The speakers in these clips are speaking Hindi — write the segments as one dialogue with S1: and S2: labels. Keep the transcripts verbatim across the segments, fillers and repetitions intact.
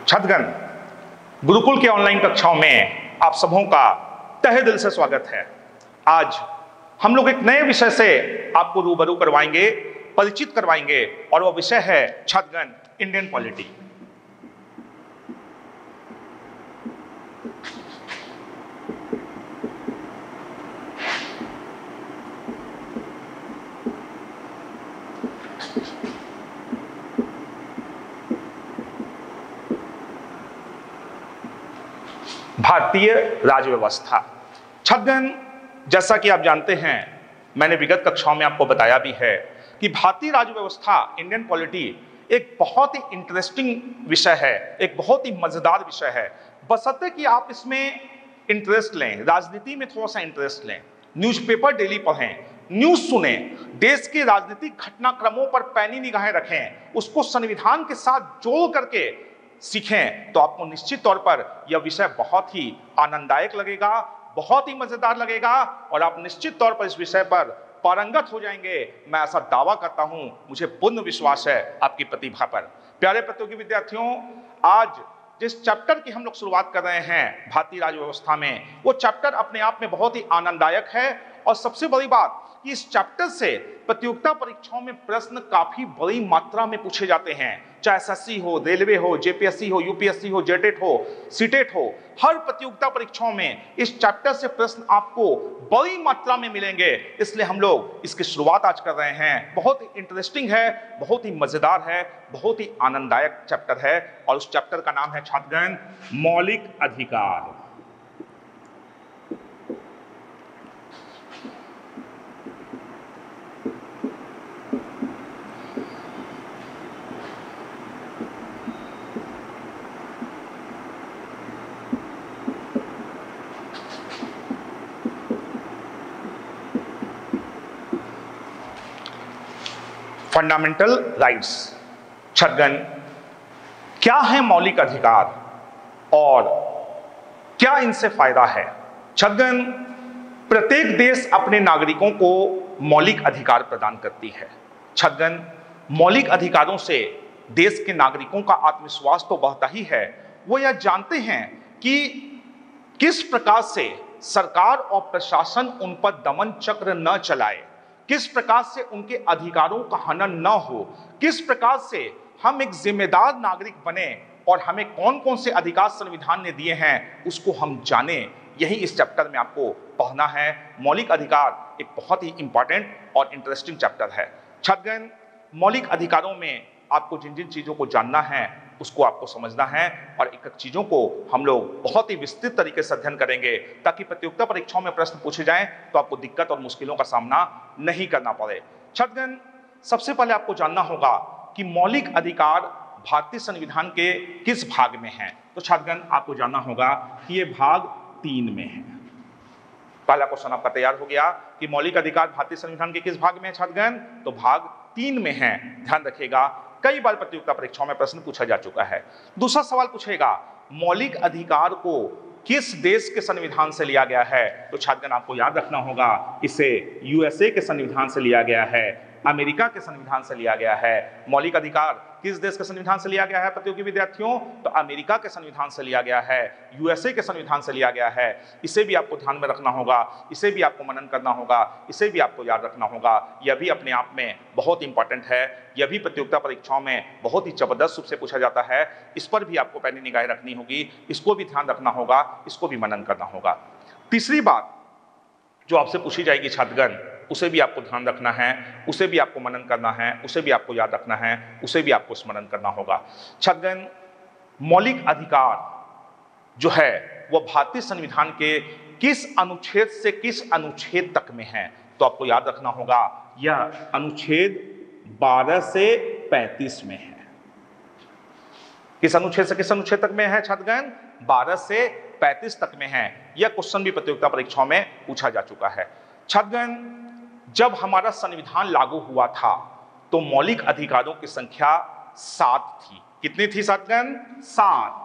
S1: छात्रगण, गुरुकुल के ऑनलाइन कक्षाओं में आप सबों का तहे दिल से स्वागत है। आज हम लोग एक नए विषय से आपको रूबरू करवाएंगे, परिचित करवाएंगे, और वह विषय है छात्रगण इंडियन पॉलिटी। भारतीय राज्य व्यवस्था। छात्रगण, जैसा कि आप जानते हैं, मैंने विगत कक्षाओं में आपको बताया भी है कि भारतीय राज्य व्यवस्था, इंडियन पॉलिटी, एक बहुत ही इंटरेस्टिंग विषय है, एक बहुत ही मजेदार विषय है, बशर्ते कि आप इसमें इंटरेस्ट लें, राजनीति में थोड़ा सा इंटरेस्ट लें, न्यूज़पेपर डेली पढ़ें, न्यूज सुने, देश के राजनीतिक घटनाक्रमों पर पैनी निगाहें रखें, उसको संविधान के साथ जोड़ करके सीखें, तो आपको निश्चित तौर पर यह विषय बहुत ही आनंददायक लगेगा, बहुत ही मजेदार लगेगा, और आप निश्चित तौर पर इस विषय पर पारंगत हो जाएंगे। मैं ऐसा दावा करता हूं, मुझे पूर्ण विश्वास है आपकी प्रतिभा पर। प्यारे प्रतियोगी विद्यार्थियों, आज जिस चैप्टर की हम लोग शुरुआत कर रहे हैं भारतीय राज्य व्यवस्था में, वो चैप्टर अपने आप में बहुत ही आनंददायक है, और सबसे बड़ी बात कि इस चैप्टर से प्रतियोगिता परीक्षाओं में प्रश्न काफी बड़ी मात्रा में पूछे जाते हैं, चाहे एसएससी हो, रेलवे हो, जेपीएससी हो, यूपीएससी हो, जेटेट हो, सीटेट हो, हर प्रतियोगिता परीक्षाओं में इस चैप्टर से प्रश्न आपको बड़ी मात्रा में मिलेंगे। इसलिए हम लोग इसकी शुरुआत आज कर रहे हैं। बहुत ही इंटरेस्टिंग है, बहुत ही मजेदार है, बहुत ही आनंददायक चैप्टर है, और उस चैप्टर का नाम है छात्रगण मौलिक अधिकार। Fundamental rights. छात्रगण, क्या है मौलिक अधिकार और क्या इनसे फायदा है? छात्रगण, प्रत्येक देश अपने नागरिकों को मौलिक अधिकार प्रदान करती है। छात्रगण, मौलिक अधिकारों से देश के नागरिकों का आत्मविश्वास तो बढ़ता ही है, वो यह जानते हैं कि किस प्रकार से सरकार और प्रशासन उन पर दमन चक्र न चलाए, किस प्रकार से उनके अधिकारों का हनन न हो, किस प्रकार से हम एक जिम्मेदार नागरिक बने, और हमें कौन कौन से अधिकार संविधान ने दिए हैं उसको हम जाने। यही इस चैप्टर में आपको पढ़ना है। मौलिक अधिकार एक बहुत ही इंपॉर्टेंट और इंटरेस्टिंग चैप्टर है। छात्रगण, मौलिक अधिकारों में आपको जिन जिन चीजों को जानना है उसको आपको समझना है, और एक एक चीजों को हम लोग बहुत ही विस्तृत तरीके से अध्ययन करेंगे, ताकि प्रतियोगिता परीक्षाओं में प्रश्न पूछे जाएं तो आपको दिक्कत और मुश्किलों का सामना नहीं करना पड़े। छात्रगण, सबसे पहले आपको जानना होगा कि मौलिक अधिकार भारतीय संविधान के किस भाग में है। तो छात्रगण, आपको जानना होगा कि ये भाग तीन में है। पहला क्वेश्चन आपका तैयार हो गया कि मौलिक अधिकार भारतीय संविधान के किस भाग में है। छात्रगण, तो भाग तीन में है। ध्यान रखिएगा, कई बार प्रतियोगिता परीक्षाओं में प्रश्न पूछा जा चुका है। दूसरा सवाल पूछेगा, मौलिक अधिकार को किस देश के संविधान से लिया गया है। तो छात्रगण, आपको याद रखना होगा, इसे यूएसए के संविधान से लिया गया है, अमेरिका के संविधान से लिया गया है। मौलिक अधिकार किस देश के संविधान से लिया गया है प्रतियोगी विद्यार्थियों? तो अमेरिका के संविधान से लिया गया है, यूएसए के संविधान से लिया गया है। इसे भी आपको ध्यान में रखना होगा, इसे भी आपको मनन करना होगा, इसे भी आपको याद रखना होगा। यह भी अपने आप में बहुत इंपॉर्टेंट है, यह भी प्रतियोगिता परीक्षाओं में बहुत ही जबरदस्त रूप से पूछा जाता है। इस पर भी आपको पैनी निगाहें रखनी होगी, इसको भी ध्यान रखना होगा, इसको भी मनन करना होगा। तीसरी बात जो आपसे पूछी जाएगी छात्रगण, उसे भी आपको ध्यान रखना है, उसे भी आपको मनन करना है, उसे भी आपको याद रखना है, उसे भी आपको स्मरण करना होगा। छात्रगण, मौलिक अधिकार जो है वह भारतीय संविधान के किस अनुच्छेद से किस अनुच्छेद तक में है? तो आपको याद रखना होगा, यह अनुच्छेद बारह से पैंतीस में है। किस अनुच्छेद से किस अनुच्छेद तक में है छात्रगण? बारह से पैंतीस तक में है। यह क्वेश्चन भी प्रतियोगिता परीक्षाओं में पूछा जा चुका है। छात्रगण, जब हमारा संविधान लागू हुआ था तो मौलिक अधिकारों की संख्या सात थी। कितनी थी छात्रगण? सात।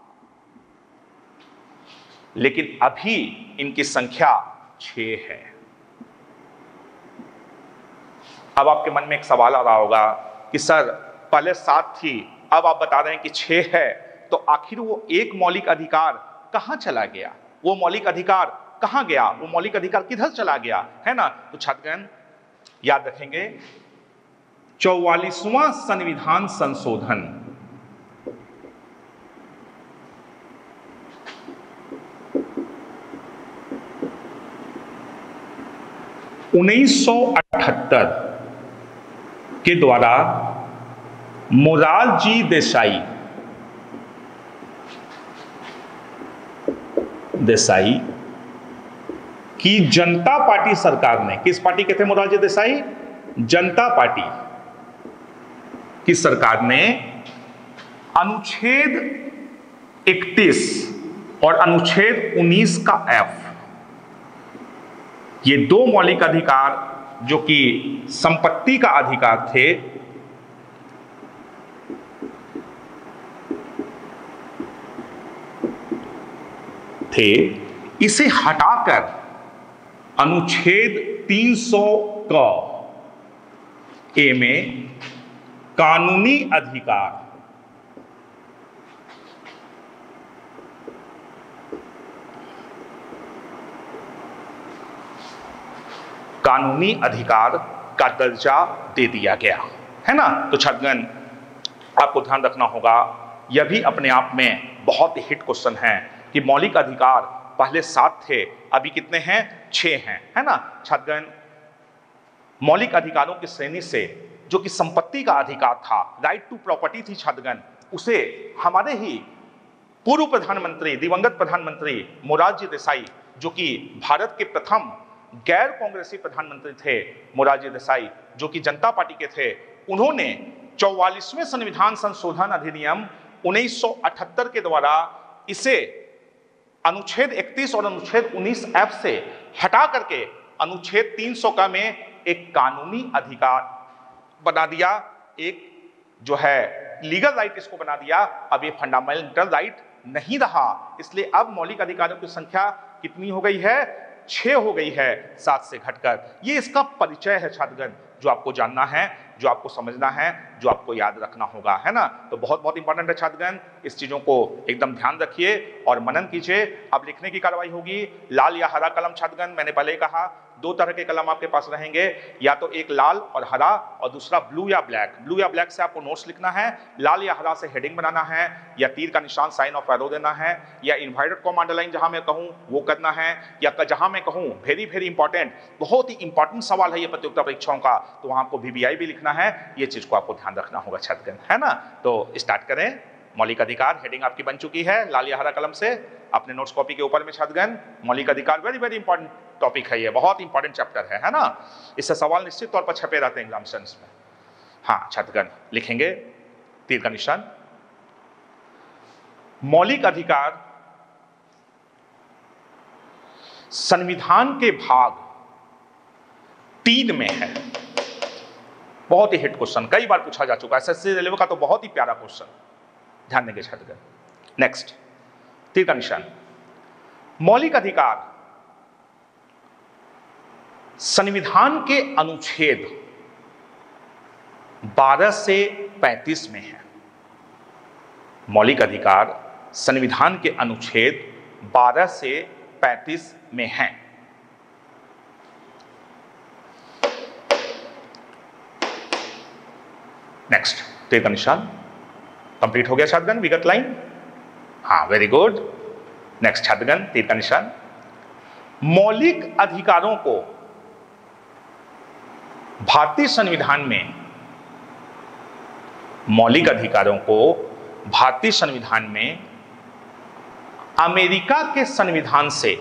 S1: लेकिन अभी इनकी संख्या छह है। अब आपके मन में एक सवाल आ रहा होगा कि सर, पहले सात थी, अब आप बता रहे हैं कि छह है, तो आखिर वो एक मौलिक अधिकार कहां चला गया, वो मौलिक अधिकार कहां गया, वो मौलिक अधिकार किधर चला गया, है ना। तो छात्रगण याद रखेंगे, चौवालीसवां संविधान संशोधन उन्नीस सौ अठहत्तर के द्वारा मोरारजी देसाई देसाई की जनता पार्टी सरकार ने, किस पार्टी के थे मोरारजी देसाई? जनता पार्टी की सरकार ने अनुच्छेद इकतीस और अनुच्छेद उन्नीस का एफ, ये दो मौलिक अधिकार जो कि संपत्ति का अधिकार थे, थे इसे हटाकर अनुच्छेद तीन सौ क ए में कानूनी अधिकार कानूनी अधिकार का दर्जा दे दिया गया, है ना। तो छात्रगण आपको ध्यान रखना होगा, यह भी अपने आप में बहुत हिट क्वेश्चन है कि मौलिक अधिकार पहले सात थे, अभी कितने हैं? छह हैं, है ना। छात्रगण मौलिक अधिकारों की श्रेणी से जो कि संपत्ति का अधिकार था, राइट टू प्रॉपर्टी थी छात्रगण, उसे हमारे ही पूर्व प्रधानमंत्री, दिवंगत प्रधानमंत्री मोरारजी देसाई, जो कि भारत के प्रथम गैर कांग्रेसी प्रधानमंत्री थे, मोरारजी देसाई जो कि जनता पार्टी के थे, उन्होंने चौवालीसवें संविधान संशोधन अधिनियम उन्नीस सौ अठहत्तर के द्वारा इसे अनुच्छेद इकतीस और अनुच्छेद उन्नीस एफ से हटा करके अनुच्छेद तीन सौ का में एक कानूनी अधिकार बना दिया, एक जो है लीगल राइट इसको बना दिया। अब ये फंडामेंटल राइट नहीं रहा, इसलिए अब मौलिक अधिकारों की संख्या कितनी हो गई है? छह हो गई है, सात से घटकर। ये इसका परिचय है छात्रगण, जो आपको जानना है, जो आपको समझना है, जो आपको याद रखना होगा, है ना। तो बहुत बहुत इंपॉर्टेंट है छात्रगण, इस चीजों को एकदम ध्यान रखिए और मनन कीजिए। अब लिखने की कार्रवाई होगी, लाल या हरा कलम। छात्रगण मैंने पहले कहा दो तरह के कलम आपके पास रहेंगे, या तो एक लाल और हरा और दूसरा ब्लू या ब्लैक। ब्लू या ब्लैक से आपको नोट्स लिखना है, लाल या हरा से हेडिंग बनाना है, या तीर का निशान साइन ऑफ एरो देना है, या इन्वर्टेड कॉमा अंडरलाइन जहां मैं कहूं वो करना है, या जहां मैं कहूं वेरी वेरी इंपॉर्टेंट, बहुत ही इंपॉर्टेंट सवाल है ये प्रतियोगिता परीक्षाओं का, तो वहां आपको वीवीआई भी लिखना है। ये चीज को आपको ध्यान रखना होगा छात्रगण, है ना। तो स्टार्ट करें। मौलिक अधिकार हेडिंग आपकी बन चुकी है लाल या हरा कलम से, अपने नोट्स कॉपी के ऊपर में छात्रगण। मौलिक अधिकार वेरी वेरी इंपॉर्टेंट टॉपिक है, ये बहुत इंपॉर्टेंट चैप्टर है, है ना। इससे सवाल निश्चित तौर पर छपे रहते हैं एग्जामिनेशंस में। हाँ छात्रगण लिखेंगे तीर का निशान। मौलिक अधिकार संविधान के भाग तीन में है। बहुत ही हिट क्वेश्चन, कई बार पूछा जा चुका है, एसएससी रेलवे का तो बहुत ही प्यारा क्वेश्चन, ध्यान देंगे छात्रगण। नेक्स्ट तीर का निशान। मौलिक अधिकार संविधान के अनुच्छेद बारह से पैंतीस में है। मौलिक अधिकार संविधान के अनुच्छेद बारह से पैंतीस में है। नेक्स्ट तीर का निशान कंप्लीट हो गया छात्रगण, विगत लाइन। हाँ वेरी गुड। नेक्स्ट छात्रगण तीर का निशान। मौलिक अधिकारों को भारतीय संविधान में मौलिक अधिकारों को भारतीय संविधान में अमेरिका के संविधान से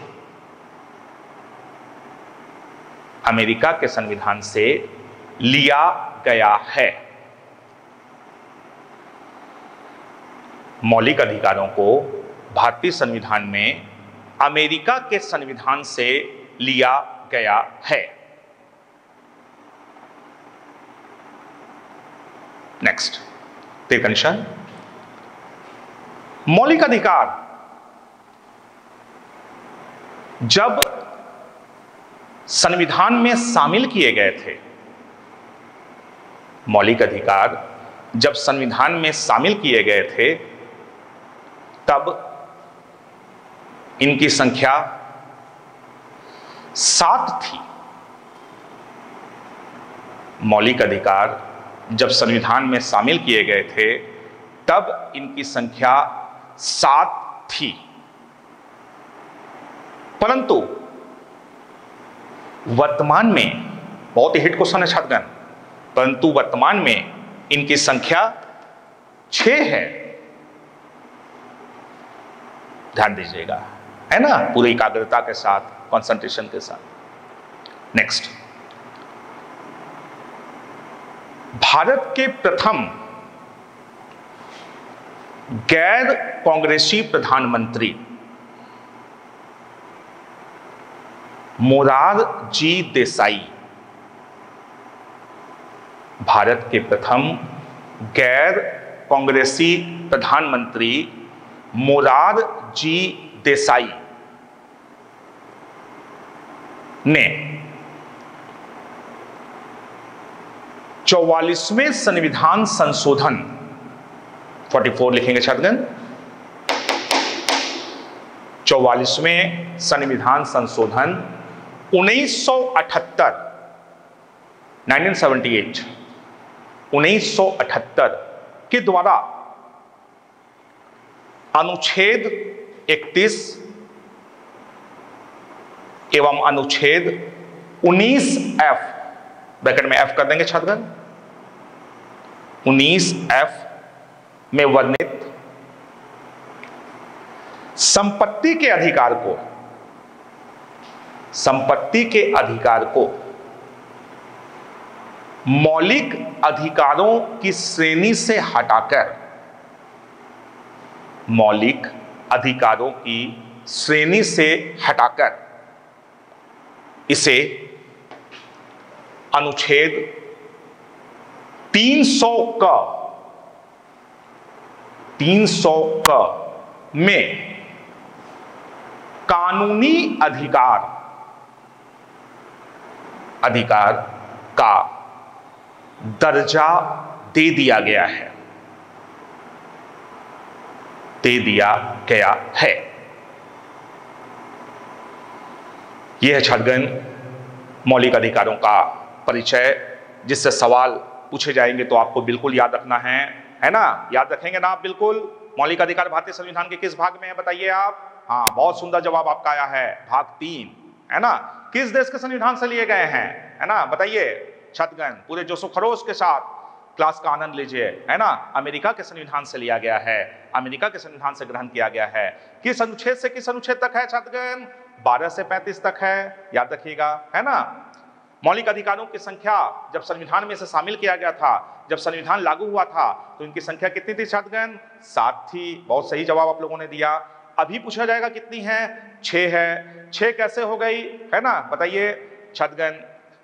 S1: अमेरिका के संविधान से लिया गया है। मौलिक अधिकारों को भारतीय संविधान में अमेरिका के संविधान से लिया गया है। नेक्स्ट तीर का निशान। मौलिक अधिकार जब संविधान में शामिल किए गए थे, मौलिक अधिकार जब संविधान में शामिल किए गए थे तब इनकी संख्या सात थी। मौलिक अधिकार जब संविधान में शामिल किए गए थे तब इनकी संख्या सात थी, परंतु वर्तमान में, बहुत ही हिट क्वेश्चन है छात्रगण, परंतु वर्तमान में इनकी संख्या छह है। ध्यान दीजिएगा, है ना, पूरी एकाग्रता के साथ, कंसंट्रेशन के साथ। नेक्स्ट, भारत के प्रथम गैर कांग्रेसी प्रधानमंत्री मोरारजी देसाई, भारत के प्रथम गैर कांग्रेसी प्रधानमंत्री मोरारजी देसाई ने चौवालीसवें संविधान संशोधन, चौवालीस लिखेंगे छात्रगण, चौवालीसवें संविधान संशोधन उन्नीस सौ अठहत्तर, उन्नीस सौ अठहत्तर, उन्नीस सौ अठहत्तर के द्वारा अनुच्छेद इकतीस एवं अनुच्छेद उन्नीस एफ, ब्रैकेट में एफ कर देंगे छात्रगण, उन्नीस एफ में वर्णित संपत्ति के अधिकार को, संपत्ति के अधिकार को मौलिक अधिकारों की श्रेणी से हटाकर, मौलिक अधिकारों की श्रेणी से हटाकर इसे अनुच्छेद तीन सौ का तीन सौ का में कानूनी अधिकार अधिकार का दर्जा दे दिया गया है, दे दिया गया है। यह है छात्रगण मौलिक अधिकारों का परिचय, जिससे सवाल पूछे जाएंगे तो आपको बिल्कुल याद रखना है, है ना, याद रखेंगे ना आप बिल्कुल। मौलिक अधिकार भारतीय संविधान के किस भाग में है बताइए आप? हाँ, बहुत सुंदर जवाब आपका आया है, भाग तीन, है ना। किस देश के संविधान से लिए गए हैं, है ना, बताइए छात्रगण, पूरे जोशो खरोश के साथ क्लास का आनंद लीजिए, है ना। अमेरिका के संविधान से लिया गया है, अमेरिका के संविधान से ग्रहण किया गया है। किस अनुच्छेद से किस अनुच्छेद तक है छात्रगण? बारह से पैंतीस तक है, याद रखिएगा, है ना। मौलिक अधिकारों की संख्या जब संविधान में से शामिल किया गया था, जब संविधान लागू हुआ था, तो इनकी संख्या कितनी थी छात्रगण? सात थी। बहुत सही जवाब आप लोगों ने दिया। अभी पूछा जाएगा कितनी है? छह है। छह कैसे हो गई, है ना, बताइए छात्रगण।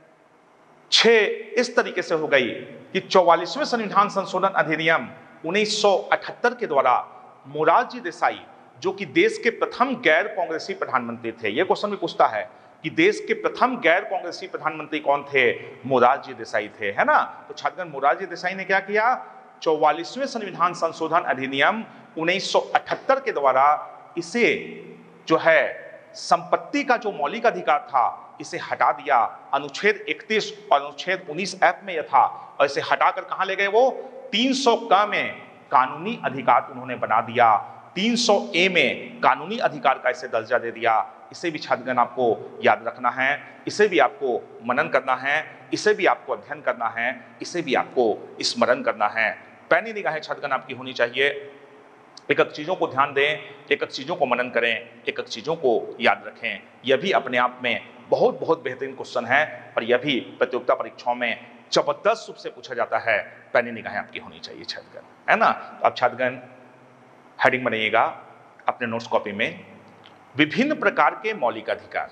S1: छह इस तरीके से हो गई कि चौवालीसवें संविधान संशोधन अधिनियम उन्नीस सौ अठहत्तर के द्वारा मोरारजी देसाई, जो कि देश के प्रथम गैर कांग्रेसी प्रधानमंत्री थे, यह क्वेश्चन भी पूछता है कि देश के प्रथम गैर कांग्रेसी प्रधानमंत्री कौन थे? मोरारजी देसाई थे, है ना। तो छात्रगण मोरारजी देसाई ने क्या किया? चौवालीसवें संविधान संशोधन अधिनियम उन्नीस सौ अठहत्तर के द्वारा इसे जो है संपत्ति का जो मौलिक अधिकार था इसे हटा दिया। अनुच्छेद इकतीस और अनुच्छेद उन्नीस एफ में यह था, और इसे हटाकर कहां ले गए? वो तीन सौ का में कानूनी अधिकार उन्होंने बना दिया। तीन सौ ए में कानूनी अधिकार का इसे दर्जा दे दिया। इसे भी छात्रगण आपको याद रखना है, इसे भी आपको मनन करना है, इसे भी आपको अध्ययन करना है, इसे भी आपको स्मरण करना है। पैनी निगाहें छात्रगण आपकी होनी चाहिए। एक एक चीज़ों को ध्यान दें, एक एक चीज़ों को मनन करें, एक एक चीज़ों को याद रखें। यह भी अपने आप में बहुत बहुत बेहतरीन क्वेश्चन है, और यह भी प्रतियोगिता परीक्षाओं में जबरदस्त रूप से पूछा जाता है। पैनी निगाहें आपकी होनी चाहिए छात्रगण, है ना। अब छात्रगण हेडिंग बनाइएगा अपने नोट्स कॉपी में, विभिन्न प्रकार के मौलिक अधिकार।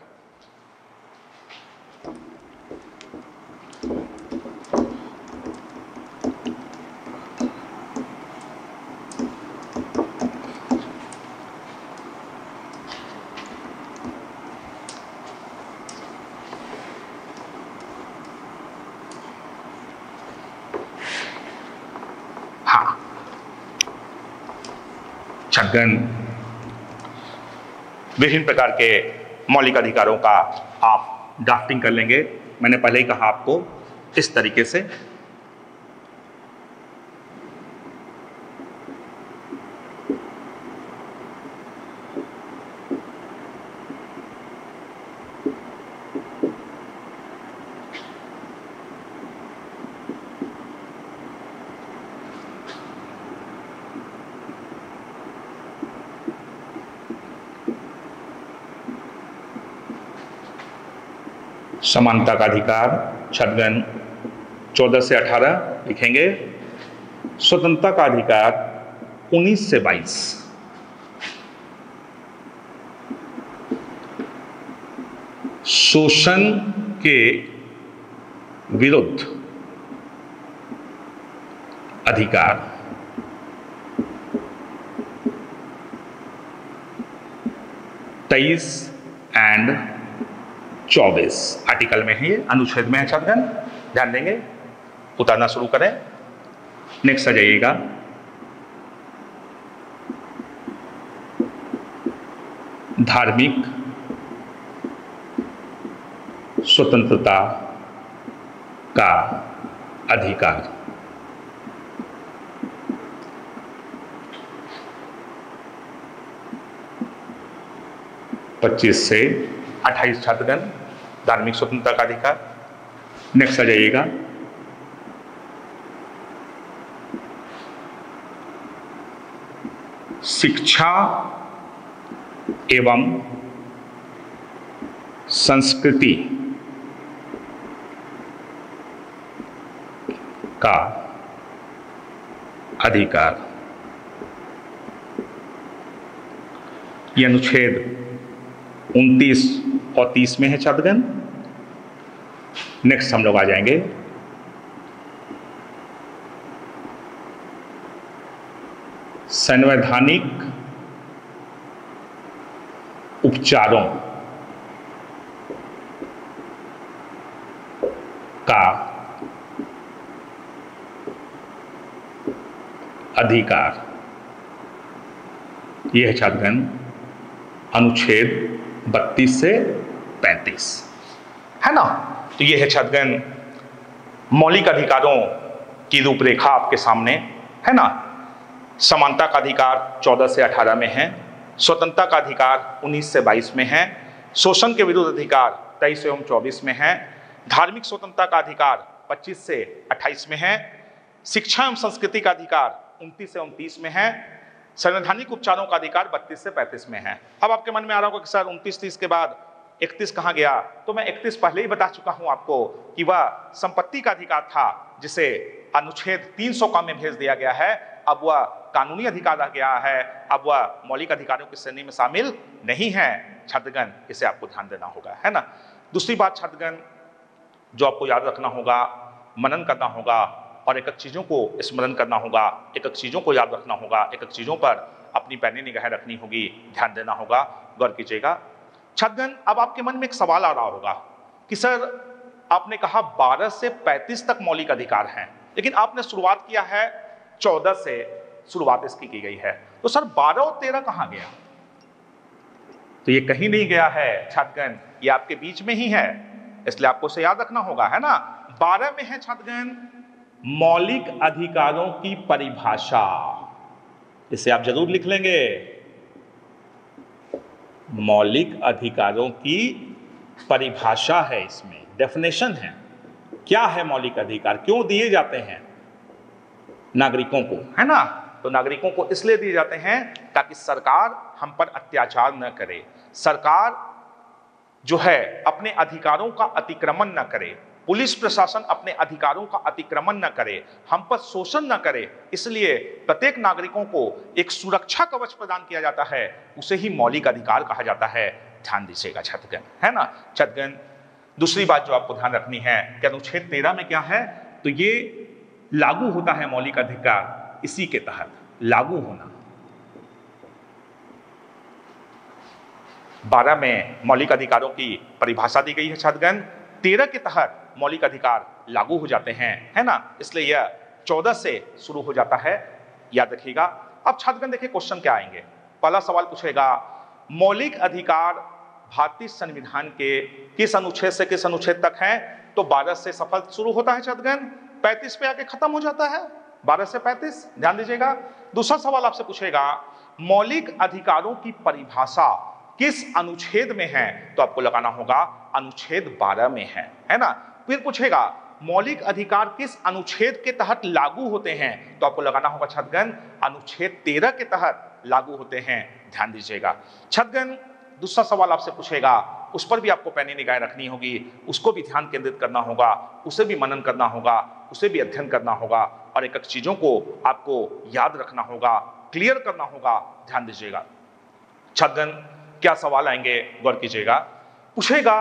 S1: हाँ छात्रगण विभिन्न प्रकार के मौलिक अधिकारों का आप ड्राफ्टिंग कर लेंगे। मैंने पहले ही कहा आपको इस तरीके से। समानता का अधिकार छठगन चौदह से अठारह लिखेंगे। स्वतंत्रता का अधिकार उन्नीस से बाईस। शोषण के विरुद्ध अधिकार तेईस एंड चौबीस आर्टिकल में है, ये अनुच्छेद में है छात्रगण, ध्यान देंगे। उतारना शुरू करें। नेक्स्ट आ जाइएगा। धार्मिक स्वतंत्रता का अधिकार। पच्चीस से अट्ठाईस छात्रगण, धार्मिक स्वतंत्रता का अधिकार। नेक्स्ट आ जाइएगा। शिक्षा एवं संस्कृति का अधिकार। यह अनुच्छेद उनतीस और तीस में है छात्रगण। नेक्स्ट हम लोग आ जाएंगे संवैधानिक उपचारों का अधिकार। यह है छात्रगण अनुच्छेद बत्तीस से पैंतीस, है ना। तो ये है छात्रगण मौलिक अधिकारों की रूपरेखा आपके सामने, है ना। समानता का अधिकार चौदह से अठारह में है, स्वतंत्रता का अधिकार उन्नीस से बाईस में है, शोषण के विरुद्ध अधिकार तेईस एवं चौबीस में है, धार्मिक स्वतंत्रता का अधिकार पच्चीस से अट्ठाईस में है, शिक्षा एवं संस्कृति का अधिकार उनतीस एवं तीस में है, संवैधानिक उपचारों का अधिकार बत्तीस से पैंतीस में है। अब आपके मन में आ रहा होगा कि सर उनतीस तीस के बाद इकतीस कहाँ गया? तो मैं इकतीस पहले ही बता चुका हूं आपको कि वह संपत्ति का अधिकार था, जिसे अनुच्छेद तीन सौ का में भेज दिया गया है। अब वह कानूनी अधिकार रह गया है, अब वह मौलिक अधिकारों की श्रेणी में शामिल नहीं है छात्रगण। इसे आपको ध्यान देना होगा, है ना। दूसरी बात छात्रगण जो आपको याद रखना होगा, मनन करना होगा और एक एक चीज़ों को स्मरण करना होगा, एक एक चीज़ों को याद रखना होगा, एक एक चीज़ों पर अपनी पैनी निगाहें रखनी होगी, ध्यान देना होगा, गौर कीजिएगा छात्रगण। अब आपके मन में एक सवाल आ रहा होगा कि सर आपने कहा बारह से पैंतीस तक मौलिक अधिकार हैं, लेकिन आपने शुरुआत किया है चौदह से, शुरुआत इसकी की गई है, तो सर बारह और तेरह कहाँ गया? तो ये कहीं नहीं गया है छात्रगण, ये आपके बीच में ही है, इसलिए आपको इसे याद रखना होगा, है ना। बारह में है छात्रगण मौलिक अधिकारों की परिभाषा, इसे आप जरूर लिख लेंगे। मौलिक अधिकारों की परिभाषा है, इसमें डेफिनेशन है। क्या है मौलिक अधिकार, क्यों दिए जाते हैं नागरिकों को, है ना। तो नागरिकों को इसलिए दिए जाते हैं ताकि सरकार हम पर अत्याचार न करे, सरकार जो है अपने अधिकारों का अतिक्रमण न करे, पुलिस प्रशासन अपने अधिकारों का अतिक्रमण न करे, हम पर शोषण न करे। इसलिए प्रत्येक नागरिकों को एक सुरक्षा कवच प्रदान किया जाता है, उसे ही मौलिक अधिकार कहा जाता है। ध्यान दीजिएगा छात्रगण, है ना। छात्रगण दूसरी बात जो आपको ध्यान रखनी है कि अनुच्छेद तेरह में क्या है, तो ये लागू होता है मौलिक अधिकार, इसी के तहत लागू होना। बारह में मौलिक अधिकारों की परिभाषा दी गई है छात्रगण, तेरह के तहत मौलिक अधिकार लागू हो जाते हैं, है ना। इसलिए यह चौदह से शुरू हो जाता है, याद रखिएगा। अब छात्रगण देखिए क्वेश्चन क्या आएंगे। पहला सवाल पूछेगा मौलिक अधिकार भारतीय संविधान के किस अनुच्छेद से किस अनुच्छेद तक है? तो बारह से सफल शुरू होता है छात्रगण, पैंतीस पे आके खत्म हो जाता है, बारह से पैंतीस, ध्यान दीजिएगा। दूसरा सवाल आपसे पूछेगा, मौलिक अधिकारों की परिभाषा किस अनुच्छेद में है? तो आपको लगाना होगा अनुच्छेद बारह में है, है ना। फिर पूछेगा मौलिक अधिकार किस अनुच्छेद के तहत लागू होते हैं? तो आपको लगाना होगा छात्रगण अनुच्छेद तेरह के तहत लागू होते हैं, ध्यान दीजिएगा। छात्रगण दूसरा सवाल आपसे पूछेगा, उस पर भी आपको पैनी निगाह रखनी होगी, उसको भी ध्यान केंद्रित करना होगा, उसे भी मनन करना होगा, उसे भी अध्ययन करना होगा और एक एक चीजों को आपको याद रखना होगा, क्लियर करना होगा, ध्यान दीजिएगा। छात्रगण क्या सवाल आएंगे गौर कीजिएगा। पूछेगा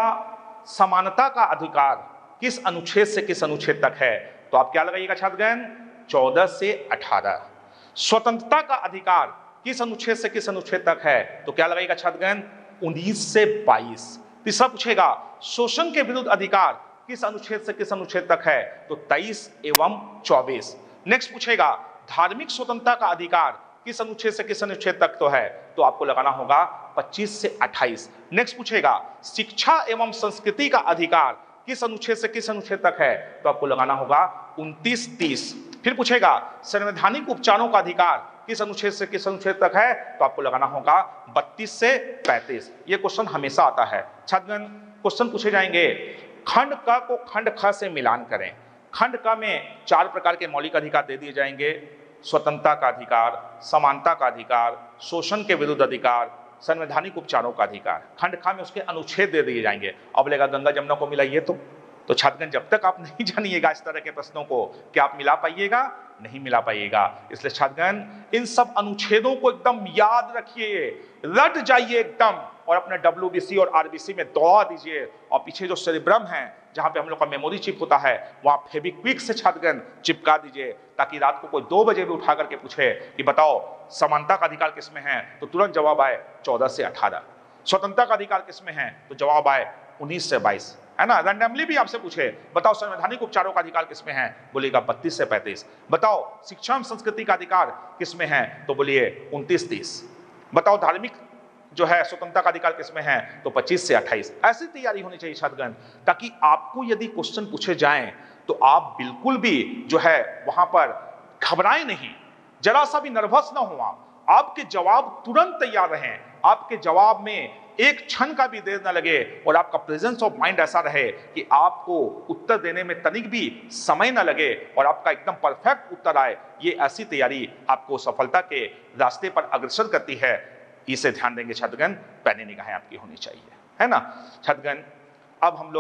S1: समानता का अधिकार किस अनुच्छेद से किस अनुच्छेद तक है? तो आप क्या लगाइएगा छात्रगण चौदह से अठारह। स्वतंत्रता का अधिकार किस अनुच्छेद से किस अनुच्छेद तक है? तो क्या लगाइएगा छात्रगण उन्नीस से बाईस। तीसरा पूछेगा शोषण के विरुद्ध अधिकार किस अनुच्छेद से किस अनुच्छेद तक है? तो तेईस एवं चौबीस। नेक्स्ट पूछेगा धार्मिक स्वतंत्रता का अधिकार किस अनुच्छेद से किस अनुच्छेद तक तो है? तो आपको लगाना होगा पच्चीस से अट्ठाईस। नेक्स्ट पूछेगा शिक्षा एवं संस्कृति का अधिकार किस अनुच्छेद से किस अनुच्छेद तक है? तो आपको लगाना होगा उनतीस तीस। फिर पूछेगा संवैधानिक उपचारों का अधिकार किस अनुच्छेद से किस अनुच्छेद तक है? तो आपको लगाना होगा बत्तीस से पैंतीस। ये क्वेश्चन हमेशा आता है छात्रगण। क्वेश्चन पूछे जाएंगे खंड क को खंड ख से मिलान करें। खंड क में चार प्रकार के मौलिक अधिकार दे दिए जाएंगे, स्वतंत्रता का अधिकार, समानता का अधिकार, शोषण के विरुद्ध अधिकार, संवैधानिक उपचारों का अधिकार। खंड ख में उसके अनुच्छेद दे दिए जाएंगे। अब लेगा गंगा जमुना को मिलाइए तो तो छात्रगण जब तक आप नहीं जानिएगा इस तरह के प्रश्नों को, क्या आप मिला पाइएगा? नहीं मिला पाइएगा। इसलिए छात्रगण इन सब अनुच्छेदों को एकदम याद रखिए, रट जाइए एकदम और अपने डब्ल्यूबीसी और आरबीसी में दौड़ा दीजिए। और पीछे जो सेरिब्रम है जहां पे हम लोग का मेमोरी चिप होता है वहां फेविक्विक से छात्रगण चिपका दीजिए, ताकि रात को कोई दो बजे भी उठा करके पूछे कि बताओ समानता का अधिकार किसमें है, तो तुरंत जवाब आए चौदह से अठारह। स्वतंत्रता का अधिकार किसमें है? तो जवाब आए उन्नीस से बाईस, है ना। रैंडमली भी आपसे पूछे बताओ संवैधानिक उपचारों का अधिकार किसमें है, बोलिएगा बत्तीस से पैंतीस। बताओ शिक्षा एवं संस्कृति का अधिकार किसमें है, तो बोलिए उनतीस तीस। बताओ धार्मिक जो है स्वतंत्रता का अधिकार किसमें है, तो पच्चीस से अट्ठाईस। ऐसी तैयारी होनी चाहिए छात्रगण, ताकि आपको यदि क्वेश्चन पूछे जाएं तो आप बिल्कुल भी जो है वहां पर घबराएं नहीं, जरा सा भी नर्वस ना हो, आपके जवाब तुरंत तैयार रहें, आपके जवाब में एक क्षण का भी देर न लगे और आपका प्रेजेंस ऑफ माइंड ऐसा रहे कि आपको उत्तर देने में तनिक भी समय न लगे और आपका एकदम परफेक्ट उत्तर आए। ये ऐसी तैयारी आपको सफलता के रास्ते पर अग्रसर करती है। इसे ध्यान देंगे छात्रगण, पैनी निगाहें आपकी होनी चाहिए, है ना। छात्रगण अब हम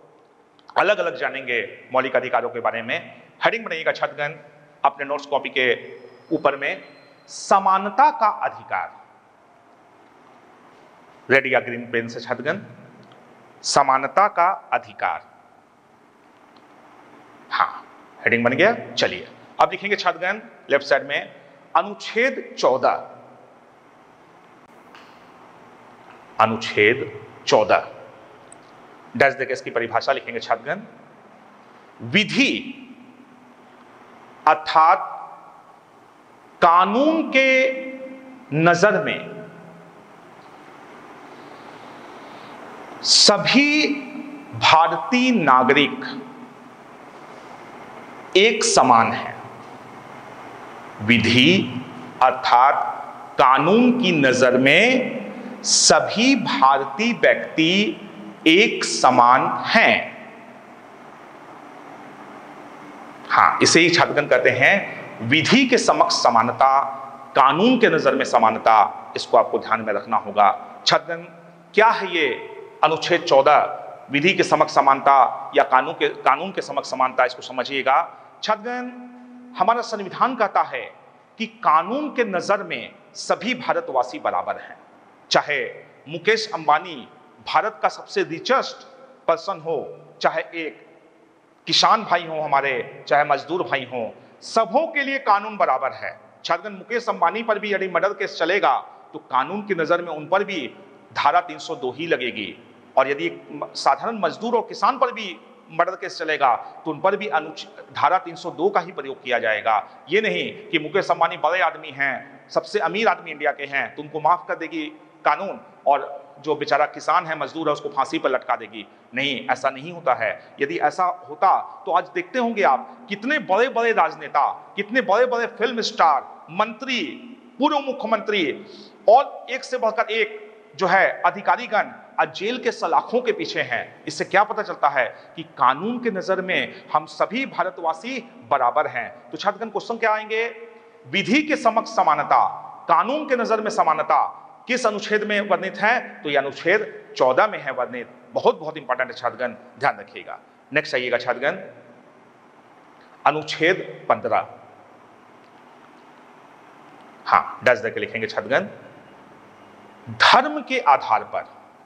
S1: लोग अलग अलग जानेंगे मौलिक अधिकारों के बारे में। हेडिंग बनाइएगा छात्रगण अपने नोट्स कॉपी के ऊपर में, समानता का अधिकार। रेड या ग्रीन पेन से छात्रगण, समानता का अधिकार। हाँ, हेडिंग बन गया। चलिए अब लिखेंगे छात्रगण लेफ्ट साइड में अनुच्छेद चौदह। अनुच्छेद चौदह डैश देकर इसकी परिभाषा लिखेंगे छात्रगण। विधि अर्थात कानून के नजर में सभी भारतीय नागरिक एक समान हैं। विधि अर्थात कानून की नजर में सभी भारतीय व्यक्ति एक समान हैं। हाँ, इसे ही छात्रगण कहते हैं विधि के समक्ष समानता, कानून के नजर में समानता। इसको आपको ध्यान में रखना होगा। छात्रगण क्या है ये अनुच्छेद चौदह, विधि के समक्ष समानता या कानून के कानून के समक्ष समानता? इसको समझिएगा छात्रगण। हमारा संविधान कहता है कि कानून के नजर में सभी भारतवासी बराबर हैं। चाहे मुकेश अंबानी भारत का सबसे रिचेस्ट पर्सन हो, चाहे एक किसान भाई हो हमारे, चाहे मजदूर भाई हो, सबों के लिए कानून बराबर है। छात्रगण मुकेश अंबानी पर भी यदि मर्डर केस चलेगा तो कानून की नजर में उन पर भी धारा तीन सौ दो ही लगेगी, और यदि साधारण मजदूर और किसान पर भी मर्डर केस चलेगा तो उन पर भी धारा तीन सौ दो का ही प्रयोग किया जाएगा। ये नहीं कि मुकेश अंबानी बड़े आदमी हैं, सबसे अमीर आदमी इंडिया के हैं, तो उनको माफ कर देगी कानून और जो बेचारा किसान है, मजदूर है, उसको फांसी पर लटका देगी। नहीं, ऐसा नहीं होता है। यदि ऐसा होता तो आज देखते होंगे आप कितने बड़े बड़े राजनेता, कितने बड़े बड़े फिल्म स्टार, मंत्री, पूर्व मुख्यमंत्री और एक से बढ़कर एक जो है अधिकारीगण आज जेल के सलाखों के पीछे हैं। इससे क्या पता चलता है कि कानून के नजर में हम सभी भारतवासी बराबर हैं। तो छात्रगण, क्वेश्चन क्या आएंगे? विधि के समक्ष समानता, कानून के नजर में समानता किस अनुच्छेद में वर्णित है? तो यह अनुच्छेद चौदह में है वर्णित। बहुत बहुत इंपॉर्टेंट है छात्रगण, ध्यान रखिएगा। नेक्स्ट आइएगा छात्रगण, अनुच्छेद पंद्रह। हाँ, डैश देकर लिखेंगे छात्रगण। धर्म के आधार पर,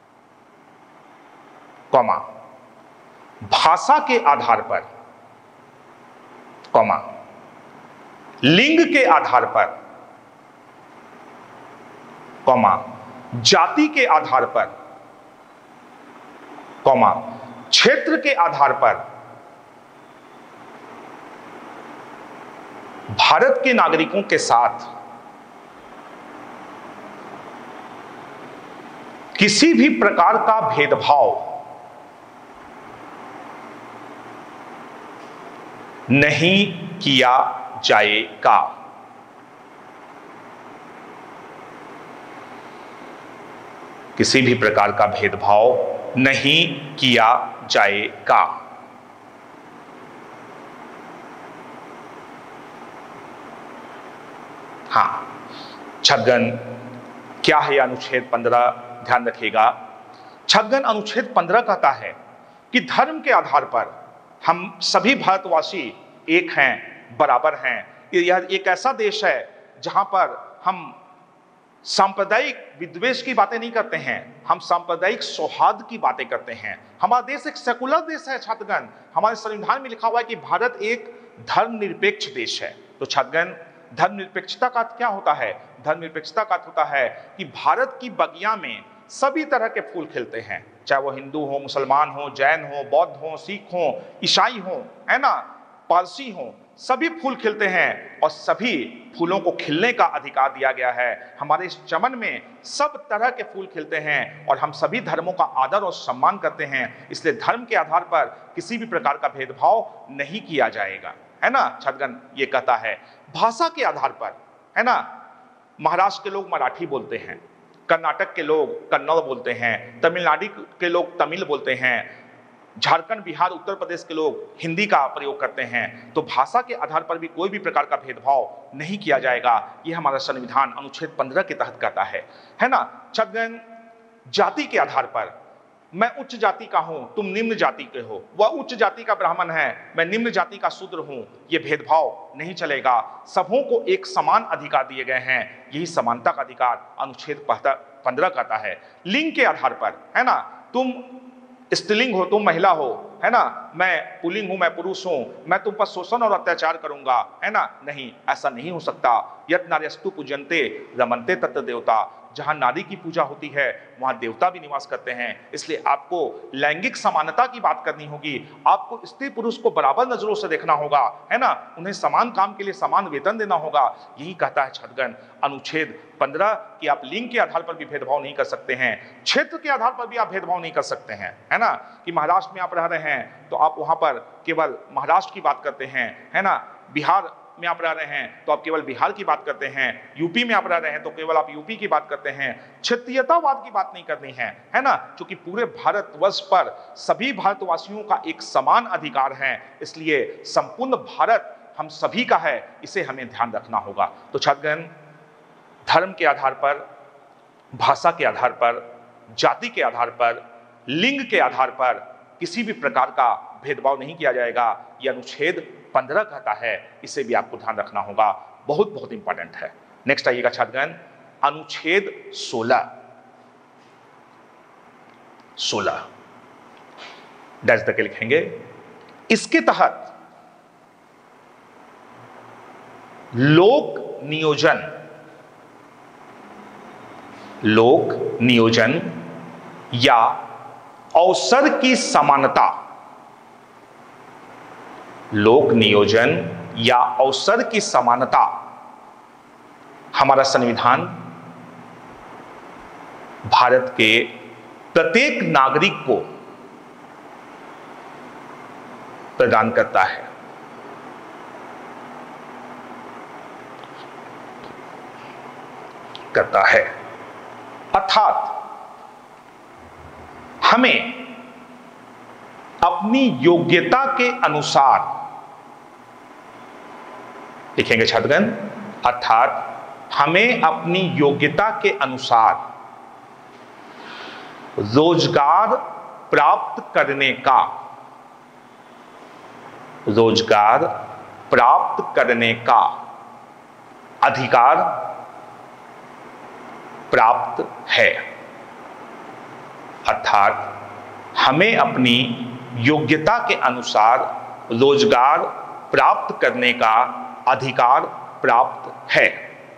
S1: कॉमा, भाषा के आधार पर, कॉमा, लिंग के आधार पर, कॉमा, जाति के आधार पर, कॉमा, क्षेत्र के आधार पर भारत के नागरिकों के साथ किसी भी प्रकार का भेदभाव नहीं किया जाएगा। किसी भी प्रकार का भेदभाव नहीं किया जाएगा। हाँ छात्रगण, क्या है अनुच्छेद पंद्रह? ध्यान रखिएगा छात्रगण, अनुच्छेद पंद्रह कहता है कि धर्म के आधार पर हम सभी भारतवासी एक हैं, बराबर हैं। यह एक ऐसा देश है जहां पर हम सांप्रदायिक विद्वेष की बातें नहीं करते हैं, हम सांप्रदायिक सौहार्द की बातें करते हैं। हमारा देश एक सेकुलर देश है छात्रगण। हमारे संविधान में लिखा हुआ है कि भारत एक धर्मनिरपेक्ष देश है। तो छात्रगण, धर्मनिरपेक्षता का अर्थ क्या होता है? धर्मनिरपेक्षता का अर्थ होता है कि भारत की बगिया में सभी तरह के फूल खिलते हैं, चाहे वो हिंदू हो, मुसलमान हो, जैन हो, बौद्ध हो, सिख हो, ईसाई हो, है ना, पारसी हो, सभी फूल खिलते हैं और सभी फूलों को खिलने का अधिकार दिया गया है। हमारे इस चमन में सब तरह के फूल खिलते हैं और हम सभी धर्मों का आदर और सम्मान करते हैं। इसलिए धर्म के आधार पर किसी भी प्रकार का भेदभाव नहीं किया जाएगा, है ना छात्रगण। ये कहता है भाषा के आधार पर, है ना, महाराष्ट्र के लोग मराठी बोलते हैं, कर्नाटक के लोग कन्नड़ बोलते हैं, तमिलनाडु के लोग तमिल बोलते हैं, झारखंड, बिहार, उत्तर प्रदेश के लोग हिंदी का प्रयोग करते हैं। तो भाषा के आधार पर भी कोई भी प्रकार का भेदभाव नहीं किया जाएगा। यह हमारा संविधान अनुच्छेद पंद्रह के तहत कहता है, है ना छात्रगण। जाति के आधार पर, मैं उच्च जाति का हूं, तुम निम्न जाति के हो, वह उच्च जाति का ब्राह्मण है, मैं निम्न जाति का शूद्र हूं, यह भेदभाव नहीं चलेगा। सबों को एक समान अधिकार दिए गए हैं। यही समानता का अधिकार अनुच्छेद पंद्रह कहता है। लिंग के आधार पर, है ना, तुम स्त्रीलिंग हो, तुम महिला हो, है ना, मैं पुल्लिंग हूं, मैं पुरुष हूं, मैं तुम पर शोषण और अत्याचार करूंगा, है ना, नहीं, ऐसा नहीं हो सकता। यत् नार्यस्तु पूज्यन्ते रमन्ते तत्र देवता। जहां नारी की पूजा होती है वहां देवता भी निवास करते हैं। इसलिए आपको लैंगिक समानता की बात करनी होगी। आपको स्त्री पुरुष को बराबर नजरों से देखना होगा, है ना, उन्हें समान काम के लिए समान वेतन देना होगा। यही कहता है छात्रगण अनुच्छेद पंद्रह कि आप लिंग के आधार पर भी भेदभाव नहीं कर सकते हैं, क्षेत्र के आधार पर भी आप भेदभाव नहीं कर सकते हैं, है ना, कि महाराष्ट्र में आप रह रहे हैं तो आप वहां पर केवल महाराष्ट्र की बात करते हैं, है ना, बिहार में आप रह रहे हैं तो आप केवल बिहार की बात करते हैं, यूपी में आप रह रहे हैं तो केवल आप यूपी की बात करते हैं। क्षेत्रीयतावाद की बात नहीं करनी है, है ना, क्योंकि पूरे भारतवर्ष पर सभी भारतवासियों का एक समान अधिकार है। इसलिए संपूर्ण भारत हम सभी का है, इसे हमें ध्यान रखना होगा। तो छात्रगण, धर्म के आधार पर, भाषा के आधार पर, जाति के आधार पर, लिंग के आधार पर किसी भी प्रकार का भेदभाव नहीं किया जाएगा। यह अनुच्छेद पंद्रह कहता है, इसे भी आपको ध्यान रखना होगा, बहुत बहुत इंपॉर्टेंट है। नेक्स्ट आइएगा छात्रगण, अनुच्छेद सोलह। सोलह डैश तक लिखेंगे। इसके तहत लोक नियोजन, लोक नियोजन या अवसर की समानता, लोक नियोजन या अवसर की समानता हमारा संविधान भारत के प्रत्येक नागरिक को प्रदान करता है। करता है अर्थात हमें अपनी योग्यता के अनुसार, लिखेंगे छात्रगण, अर्थात हमें अपनी योग्यता के अनुसार रोजगार प्राप्त करने का रोजगार प्राप्त करने का अधिकार प्राप्त है। अर्थात हमें अपनी योग्यता के अनुसार रोजगार प्राप्त करने का अधिकार प्राप्त है।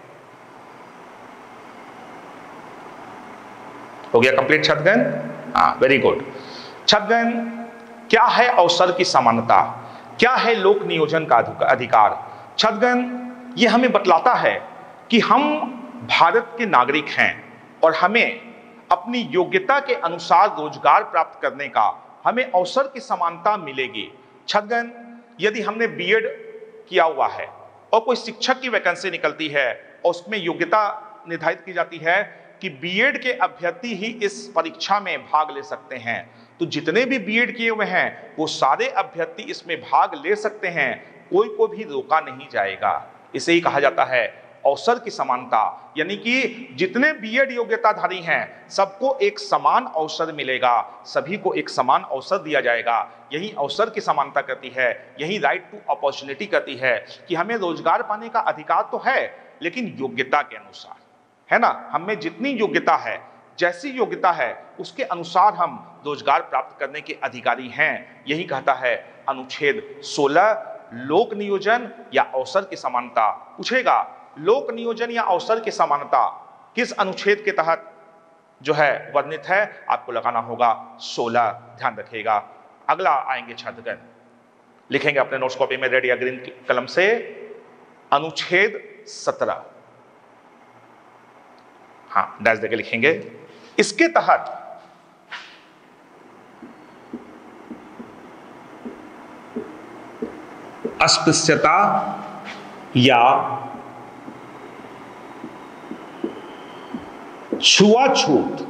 S1: हो गया कंप्लीट छात्रगण? हाँ, वेरी गुड। छात्रगण, क्या है अवसर की समानता, क्या है लोक नियोजन का अधिकार? छात्रगण, यह हमें बतलाता है कि हम भारत के नागरिक हैं और हमें अपनी योग्यता के अनुसार रोजगार प्राप्त करने का हमें अवसर की समानता मिलेगी। छात्रगण, यदि हमने बीएड किया हुआ है और कोई शिक्षक की वैकेंसी निकलती है और उसमें योग्यता निर्धारित की जाती है कि बीएड के अभ्यर्थी ही इस परीक्षा में भाग ले सकते हैं, तो जितने भी बीएड किए हुए हैं वो सारे अभ्यर्थी इसमें भाग ले सकते हैं, कोई को भी रोका नहीं जाएगा। इसे ही कहा जाता है अवसर की समानता, यानी कि जितने बीएड योग्यताधारी हैं सबको एक समान अवसर मिलेगा, सभी को एक समान अवसर दिया जाएगा। यही अवसर की समानता करती है, यही राइट टू अपॉर्चुनिटी करती है कि हमें रोजगार पाने का अधिकार तो है लेकिन योग्यता के अनुसार, है ना। हमें जितनी योग्यता है, जैसी योग्यता है उसके अनुसार हम रोजगार प्राप्त करने के अधिकारी हैं। यही कहता है अनुच्छेद सोलह, लोक नियोजन या अवसर की समानता। पूछेगा लोक नियोजन या अवसर की समानता किस अनुच्छेद के तहत जो है वर्णित है, आपको लगाना होगा सोलह, ध्यान रखिएगा। अगला आएंगे छात्रगण, लिखेंगे अपने नोट्स कॉपी में रेड या ग्रीन कलम से अनुच्छेद सत्रह, हाँ डैश देके लिखेंगे। इसके तहत अस्पृश्यता या छुआछूत,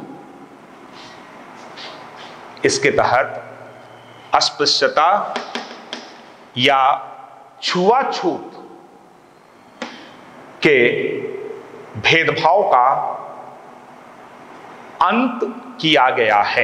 S1: इसके तहत अस्पृश्यता या छुआछूत के भेदभाव का अंत किया गया है।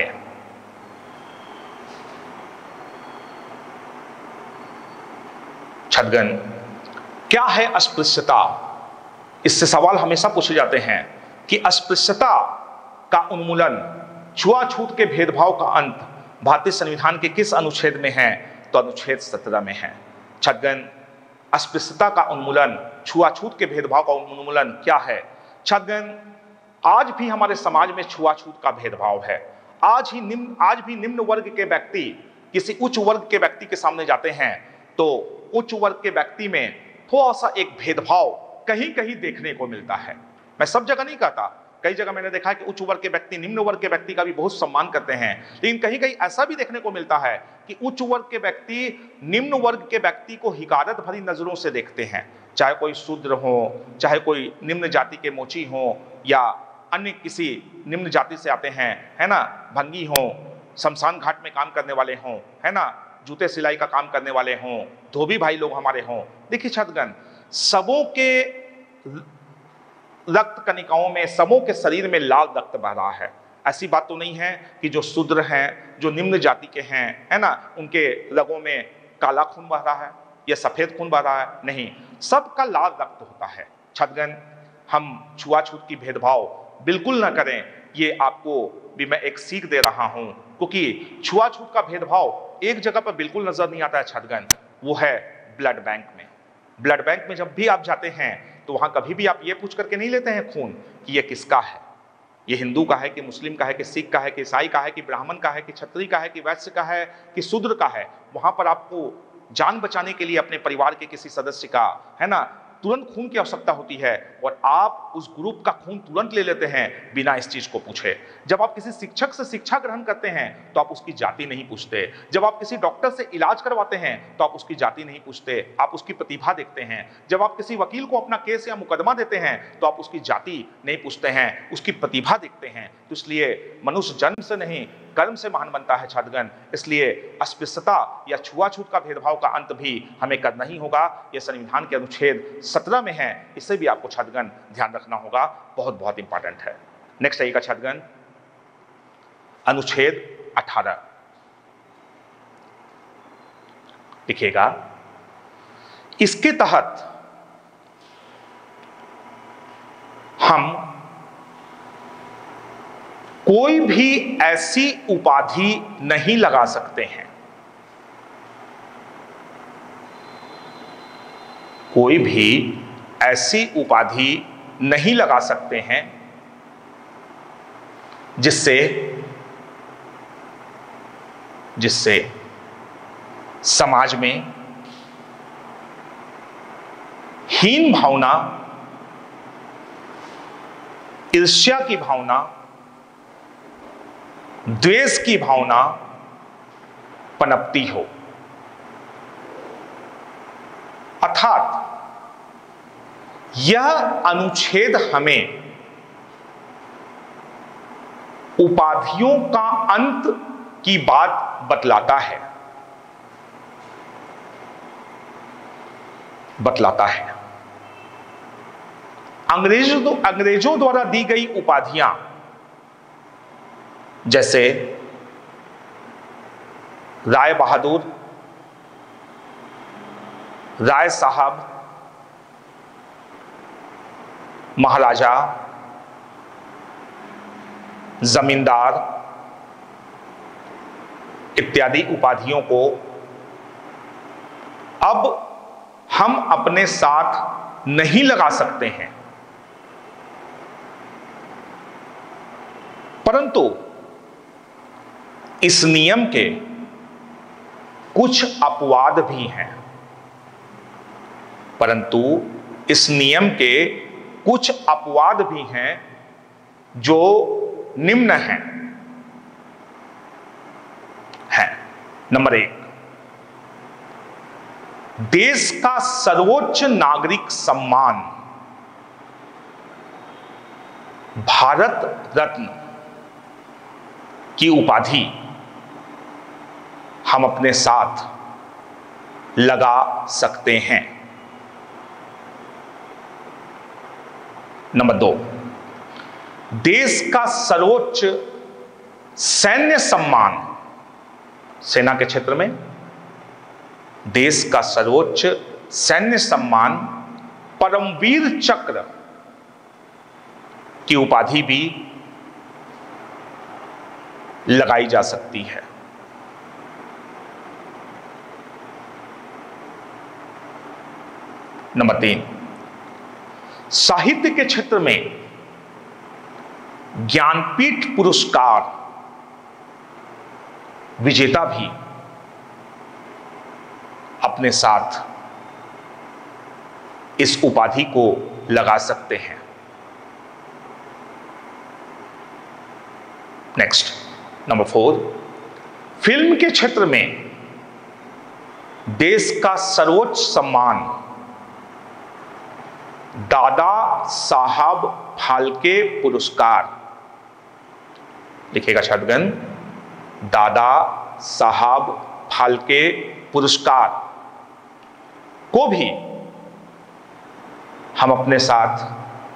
S1: छात्रगण, क्या है अस्पृश्यता? इससे सवाल हमेशा पूछे जाते हैं कि अस्पृश्यता का उन्मूलन, छुआछूत के भेदभाव का अंत भारतीय संविधान के किस अनुच्छेद में है? तो अनुच्छेद सत्रह में है। छात्रगण, अस्पृश्यता का उन्मूलन, छुआछूत के भेदभाव का उन्मूलन क्या है? छात्रगण, आज भी हमारे समाज में छुआछूत का भेदभाव है। आज ही निम्न आज भी निम्न वर्ग के व्यक्ति किसी उच्च वर्ग के व्यक्ति के सामने जाते हैं तो उच्च वर्ग के व्यक्ति में थोड़ा सा एक भेदभाव कहीं कहीं देखने को मिलता है। मैं सब जगह नहीं कहता, कई जगह मैंने देखा है कि उच्च वर्ग के व्यक्ति निम्न वर्ग के व्यक्ति का भी बहुत सम्मान करते हैं, लेकिन कहीं कहीं ऐसा भी देखने को मिलता है कि उच्च वर्ग के व्यक्ति निम्न वर्ग के व्यक्ति को हिकारत भरी नजरों से देखते हैं, चाहे कोई शूद्र हो, चाहे कोई निम्न जाति के मोची हो या अन्य किसी निम्न जाति से आते हैं, है ना, भंगी हो, शमशान घाट में काम करने वाले हों, है ना, जूते सिलाई का काम करने वाले हों, धोबी भाई लोग हमारे हों। देखिए छात्रगण, सबों के रक्त कणिकाओं में, सबों के शरीर में लाल रक्त बह रहा है। ऐसी बात तो नहीं है कि जो शूद्र हैं, जो निम्न जाति के हैं, है ना, उनके रगों में काला खून बह रहा है या सफेद खून बह रहा है, नहीं, सबका लाल रक्त होता है। छात्रगण, हम छुआछूत की भेदभाव बिल्कुल ना करें, ये आपको भी मैं एक सीख दे रहा हूं, क्योंकि छुआछूत का भेदभाव एक जगह पर बिल्कुल नजर नहीं आता है छात्रगण, वो है ब्लड बैंक में। ब्लड बैंक में जब भी आप जाते हैं तो वहां कभी भी आप ये पूछ करके नहीं लेते हैं खून कि ये किसका है, ये हिंदू का है कि मुस्लिम का है कि सिख का है कि ईसाई का है कि ब्राह्मण का है कि क्षत्रिय का है कि वैश्य का है कि शूद्र का है। वहां पर आपको जान बचाने के लिए अपने परिवार के किसी सदस्य का, है ना, तुरंत खून की आवश्यकता होती है और आप उस ग्रुप का खून तुरंत ले लेते हैं बिना इस चीज को पूछे। जब आप किसी शिक्षक से शिक्षा ग्रहण करते हैं तो आप उसकी जाति नहीं पूछते। जब आप किसी डॉक्टर से इलाज करवाते हैं तो आप उसकी जाति नहीं पूछते, आप उसकी प्रतिभा देखते हैं। जब आप किसी वकील को अपना केस या मुकदमा देते हैं तो आप उसकी जाति नहीं पूछते हैं, उसकी प्रतिभा देखते हैं। तो इसलिए मनुष्य जन्म से नहीं कर्म से महान बनता है छात्रगण। इसलिए अस्पृश्यता या छुआछूत का भेदभाव का अंत भी हमें करना ही होगा। यह संविधान के अनुच्छेद सत्रह में है, इसे भी आपको छात्रगण ध्यान रखना होगा, बहुत बहुत इंपॉर्टेंट है। नेक्स्ट आइएगा छात्रगण, अनुच्छेद अठारह लिखिएगा। इसके तहत हम कोई भी ऐसी उपाधि नहीं लगा सकते हैं, कोई भी ऐसी उपाधि नहीं लगा सकते हैं जिससे जिससे समाज में हीन भावना, ईर्ष्या की भावना, द्वेष की भावना पनपती हो। अर्थात यह अनुच्छेद हमें उपाधियों का अंत की बात बतलाता है बतलाता है अंग्रेजों अंग्रेजों द्वारा दी गई उपाधियां जैसे राय बहादुर, राय साहब, महाराजा, जमींदार इत्यादि उपाधियों को अब हम अपने साथ नहीं लगा सकते हैं, परंतु इस नियम के कुछ अपवाद भी हैं परंतु इस नियम के कुछ अपवाद भी हैं जो निम्न हैं है। नंबर एक, देश का सर्वोच्च नागरिक सम्मान भारत रत्न की उपाधि हम अपने साथ लगा सकते हैं। नंबर दो, देश का सर्वोच्च सैन्य सम्मान, सेना के क्षेत्र में देश का सर्वोच्च सैन्य सम्मान परमवीर चक्र की उपाधि भी लगाई जा सकती है। नंबर तीन, साहित्य के क्षेत्र में ज्ञानपीठ पुरस्कार विजेता भी अपने साथ इस उपाधि को लगा सकते हैं। नेक्स्ट, नंबर फोर, फिल्म के क्षेत्र में देश का सर्वोच्च सम्मान दादा साहब फाल्के पुरस्कार, लिखिएगा छात्रगण, दादा साहब फाल्के पुरस्कार को भी हम अपने साथ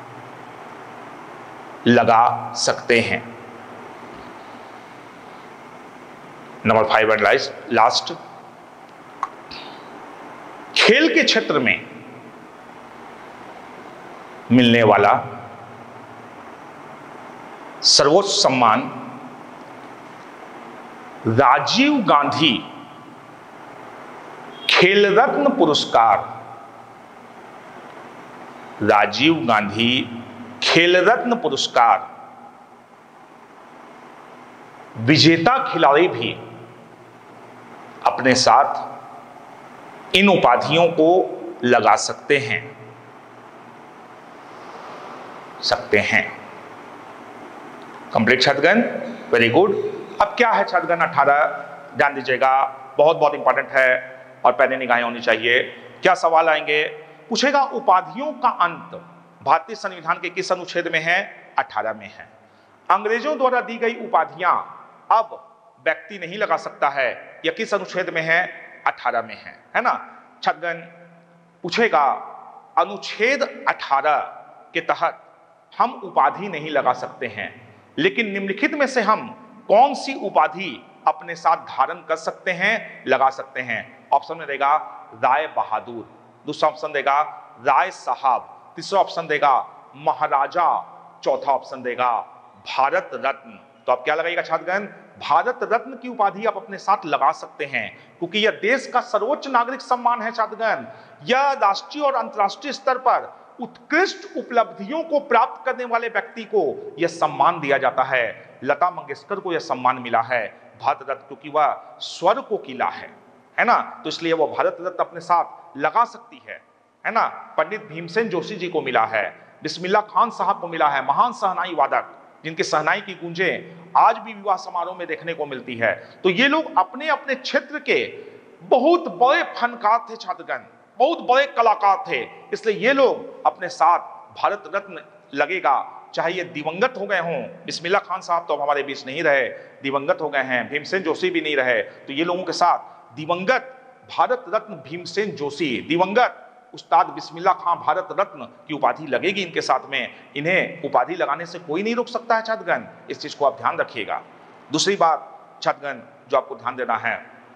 S1: लगा सकते हैं। नंबर फाइव एंड लास्ट, खेल के क्षेत्र में मिलने वाला सर्वोच्च सम्मान राजीव गांधी खेल रत्न पुरस्कार, राजीव गांधी खेल रत्न पुरस्कार विजेता खिलाड़ी भी अपने साथ इन उपाधियों को लगा सकते हैं। सकते हैं। कंप्लीट छात्रगण, वेरी गुड। अब क्या है छात्रगण अठारह, ध्यान दीजिएगा, बहुत बहुत इंपॉर्टेंट है और पहले निगाहें होनी चाहिए। क्या सवाल आएंगे? पूछेगा उपाधियों का अंत भारतीय संविधान के किस अनुच्छेद में है? अठारह में है। अंग्रेजों द्वारा दी गई उपाधियां अब व्यक्ति नहीं लगा सकता है, यह किस अनुच्छेद में है? अठारह में है, है ना। छात्रगण पूछेगा अनुच्छेद अठारह के तहत हम उपाधि नहीं लगा सकते हैं, लेकिन निम्नलिखित में से हम कौन सी उपाधि अपने साथ धारण कर सकते हैं, लगा सकते हैं? ऑप्शन में देगा राय बहादुर, दूसरा ऑप्शन देगा राय साहब, तीसरा ऑप्शन देगा महाराजा, चौथा ऑप्शन देगा भारत रत्न। तो आप क्या लगाइएगा छात्रगण? भारत रत्न की उपाधि आप अपने साथ लगा सकते हैं, क्योंकि यह देश का सर्वोच्च नागरिक सम्मान है छात्रगण। यह राष्ट्रीय और अंतर्राष्ट्रीय स्तर पर उत्कृष्ट उपलब्धियों को प्राप्त करने वाले व्यक्ति को यह सम्मान दिया जाता है। लता मंगेशकर को यह सम्मान मिला है भारत रत्न, क्योंकि वह स्वर को किला है, है ना, तो इसलिए वह भारत रत्न अपने साथ लगा सकती है, है ना। पंडित भीमसेन जोशी जी को मिला है, बिस्मिल्लाह खान साहब को मिला है, महान शहनाई वादक जिनके शहनाई की गूंजें आज भी विवाह समारोह में देखने को मिलती है। तो ये लोग अपने अपने क्षेत्र के बहुत बड़े फनकार थे छात्रगण, बहुत बड़े कलाकार थे, इसलिए ये लोग अपने साथ भारत रत्न लगेगा, चाहे ये दिवंगत हो गए हों। बिस्मिल्लाह खान साहब तो अब हमारे बीच नहीं रहे, दिवंगत हो गए हैं, भीमसेन जोशी भी नहीं रहे, तो ये लोगों के साथ दिवंगत भारत रत्न भीमसेन जोशी, दिवंगत उस्ताद बिस्मिल्लाह खान भारत रत्न की उपाधि लगेगी इनके साथ में। इन्हें उपाधि लगाने से कोई नहीं रोक सकता है छात्रगण, इस चीज को आप ध्यान रखिएगा। दूसरी बात छात्रगण जो आपको ध्यान देना है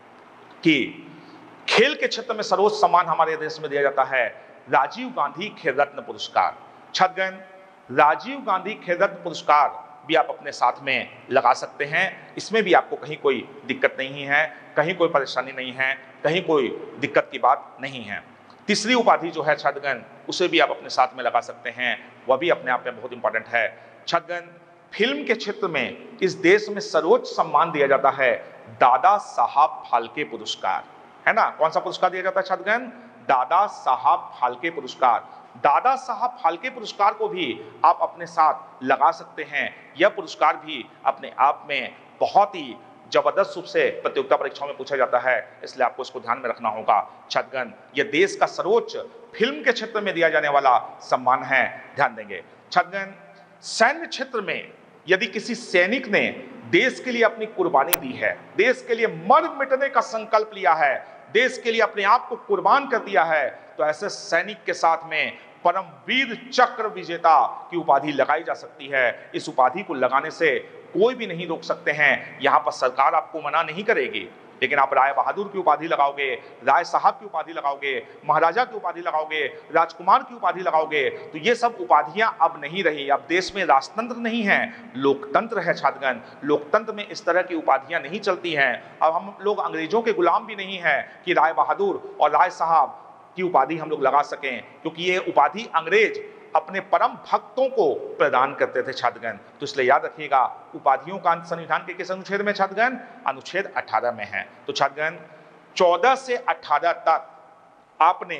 S1: कि खेल के क्षेत्र में सर्वोच्च सम्मान हमारे देश में दिया जाता है राजीव गांधी खेल रत्न पुरस्कार। छात्रगण राजीव गांधी खेल रत्न पुरस्कार भी आप अपने साथ में लगा सकते हैं, इसमें भी आपको कहीं कोई दिक्कत नहीं है, कहीं कोई परेशानी नहीं है, कहीं कोई दिक्कत की बात नहीं है। तीसरी उपाधि जो है छात्रगण उसे भी आप अपने साथ में लगा सकते हैं, वह भी अपने आप में बहुत इंपॉर्टेंट है। छात्रगण फिल्म के क्षेत्र में इस देश में सर्वोच्च सम्मान दिया जाता है दादा साहब फाल्के पुरस्कार, है ना। कौन सा पुरस्कार दिया जाता है छात्रगण? दादा साहब फाल्के पुरस्कार। दादा साहब फाल्के पुरस्कार को भी आप अपने साथ लगा सकते हैं। यह पुरस्कार भी अपने आप में बहुत ही जबरदस्त रूप से प्रतियोगिता परीक्षाओं में पूछा जाता है, इसलिए आपको इसको ध्यान में रखना होगा। छात्रगण यह देश का सर्वोच्च फिल्म के क्षेत्र में दिया जाने वाला सम्मान है, ध्यान देंगे। छात्रगण सैन्य क्षेत्र में यदि किसी सैनिक ने देश के लिए अपनी कुर्बानी दी है, देश के लिए मर मिटने का संकल्प लिया है, देश के लिए अपने आप को कुर्बान कर दिया है, तो ऐसे सैनिक के साथ में परमवीर चक्र विजेता की उपाधि लगाई जा सकती है। इस उपाधि को लगाने से कोई भी नहीं रोक सकते हैं, यहाँ पर सरकार आपको मना नहीं करेगी, लेकिन आप राय बहादुर की उपाधि लगाओगे, राय साहब की उपाधि लगाओगे, महाराजा की उपाधि लगाओगे, राजकुमार की उपाधि लगाओगे, तो ये सब उपाधियां अब नहीं रही। अब देश में राजतंत्र नहीं है, लोकतंत्र है छात्रगण। लोकतंत्र में इस तरह की उपाधियां नहीं चलती हैं। अब हम लोग अंग्रेजों के गुलाम भी नहीं है कि राय बहादुर और राय साहब की उपाधि हम लोग लगा सकें, क्योंकि ये उपाधि अंग्रेज अपने परम भक्तों को प्रदान करते थे छात्रगण। तो इसलिए याद रखिएगा उपाधियों का अंत संविधान के किस अनुच्छेद में छात्रगण? अनुच्छेद अठारह में है। तो छात्रगण चौदह से अठारह तक आपने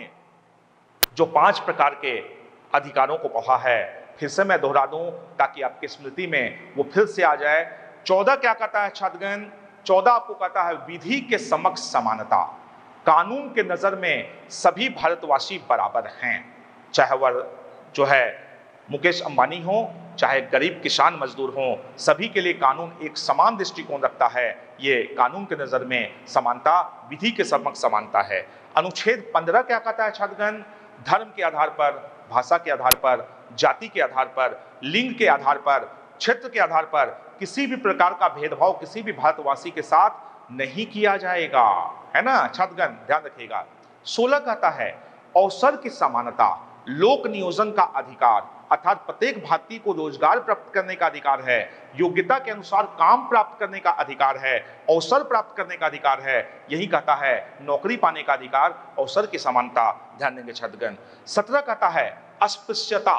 S1: जो पांच प्रकार के अधिकारों को पढ़ा है, फिर से मैं दोहरा दूं ताकि आपकी स्मृति में वो फिर से आ जाए। चौदह क्या कहता है छात्रगण? चौदह आपको कहता है विधि के समक्ष समानता, कानून के नजर में सभी भारतवासी बराबर हैं, चाहे वह जो है मुकेश अंबानी हो, चाहे गरीब किसान मजदूर हो, सभी के लिए कानून एक समान दृष्टिकोण रखता है। ये कानून के नजर में समानता, विधि के समक्ष समानता है। अनुच्छेद पंद्रह क्या कहता है छात्रगण? धर्म के आधार पर, भाषा के आधार पर, जाति के आधार पर, लिंग के आधार पर, क्षेत्र के आधार पर किसी भी प्रकार का भेदभाव किसी भी भारतवासी के साथ नहीं किया जाएगा, है ना छात्रगण, ध्यान रखिएगा। सोलह कहता है अवसर की समानता, लोक नियोजन का अधिकार, अर्थात प्रत्येक भारतीय को रोजगार प्राप्त करने का अधिकार है, योग्यता के अनुसार काम प्राप्त करने का अधिकार है, अवसर प्राप्त करने का अधिकार है। यही कहता है नौकरी पाने का अधिकार, अवसर की समानता, ध्यान देंगे छात्रगण। सत्रह कहता है अस्पृश्यता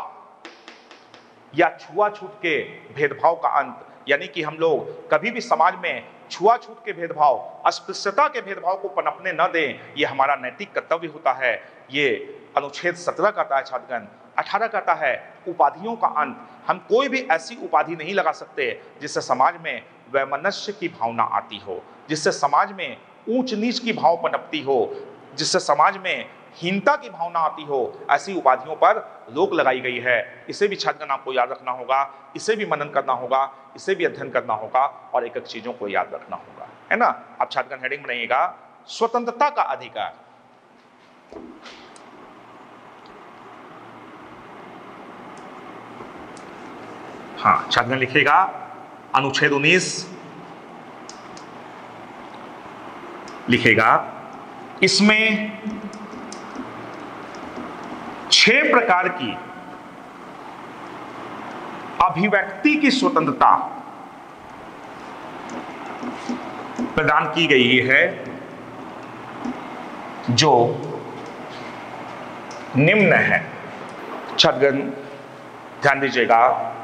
S1: या छुआछूत के भेदभाव का अंत, यानी कि हम लोग कभी भी समाज में छुआछूत के भेदभाव, अस्पृश्यता के भेदभाव को पनपने न दें, यह हमारा नैतिक कर्तव्य होता है। ये अनुच्छेद सत्रह कहता है छात्रगण। अठारह कहता है उपाधियों का अंत। हम कोई भी ऐसी उपाधि नहीं लगा सकते जिससे समाज में वैमनस्य की भावना आती हो, जिससे समाज में ऊंच नीच की भाव पनपती हो, जिससे समाज में हीनता की भावना आती हो। ऐसी उपाधियों पर रोक लगाई गई है। इसे भी छात्रगण आपको याद रखना होगा, इसे भी मनन करना होगा, इसे भी अध्ययन करना होगा और एक एक चीजों को याद रखना होगा, है ना। अब छात्रगण हेडिंग बनाइएगा, स्वतंत्रता का अधिकार। हाँ, छात्रगण लिखिएगा अनुच्छेद उन्नीस लिखेगा, इसमें छह प्रकार की अभिव्यक्ति की स्वतंत्रता प्रदान की गई है, जो निम्न है। छात्रगण ध्यान दीजिएगा,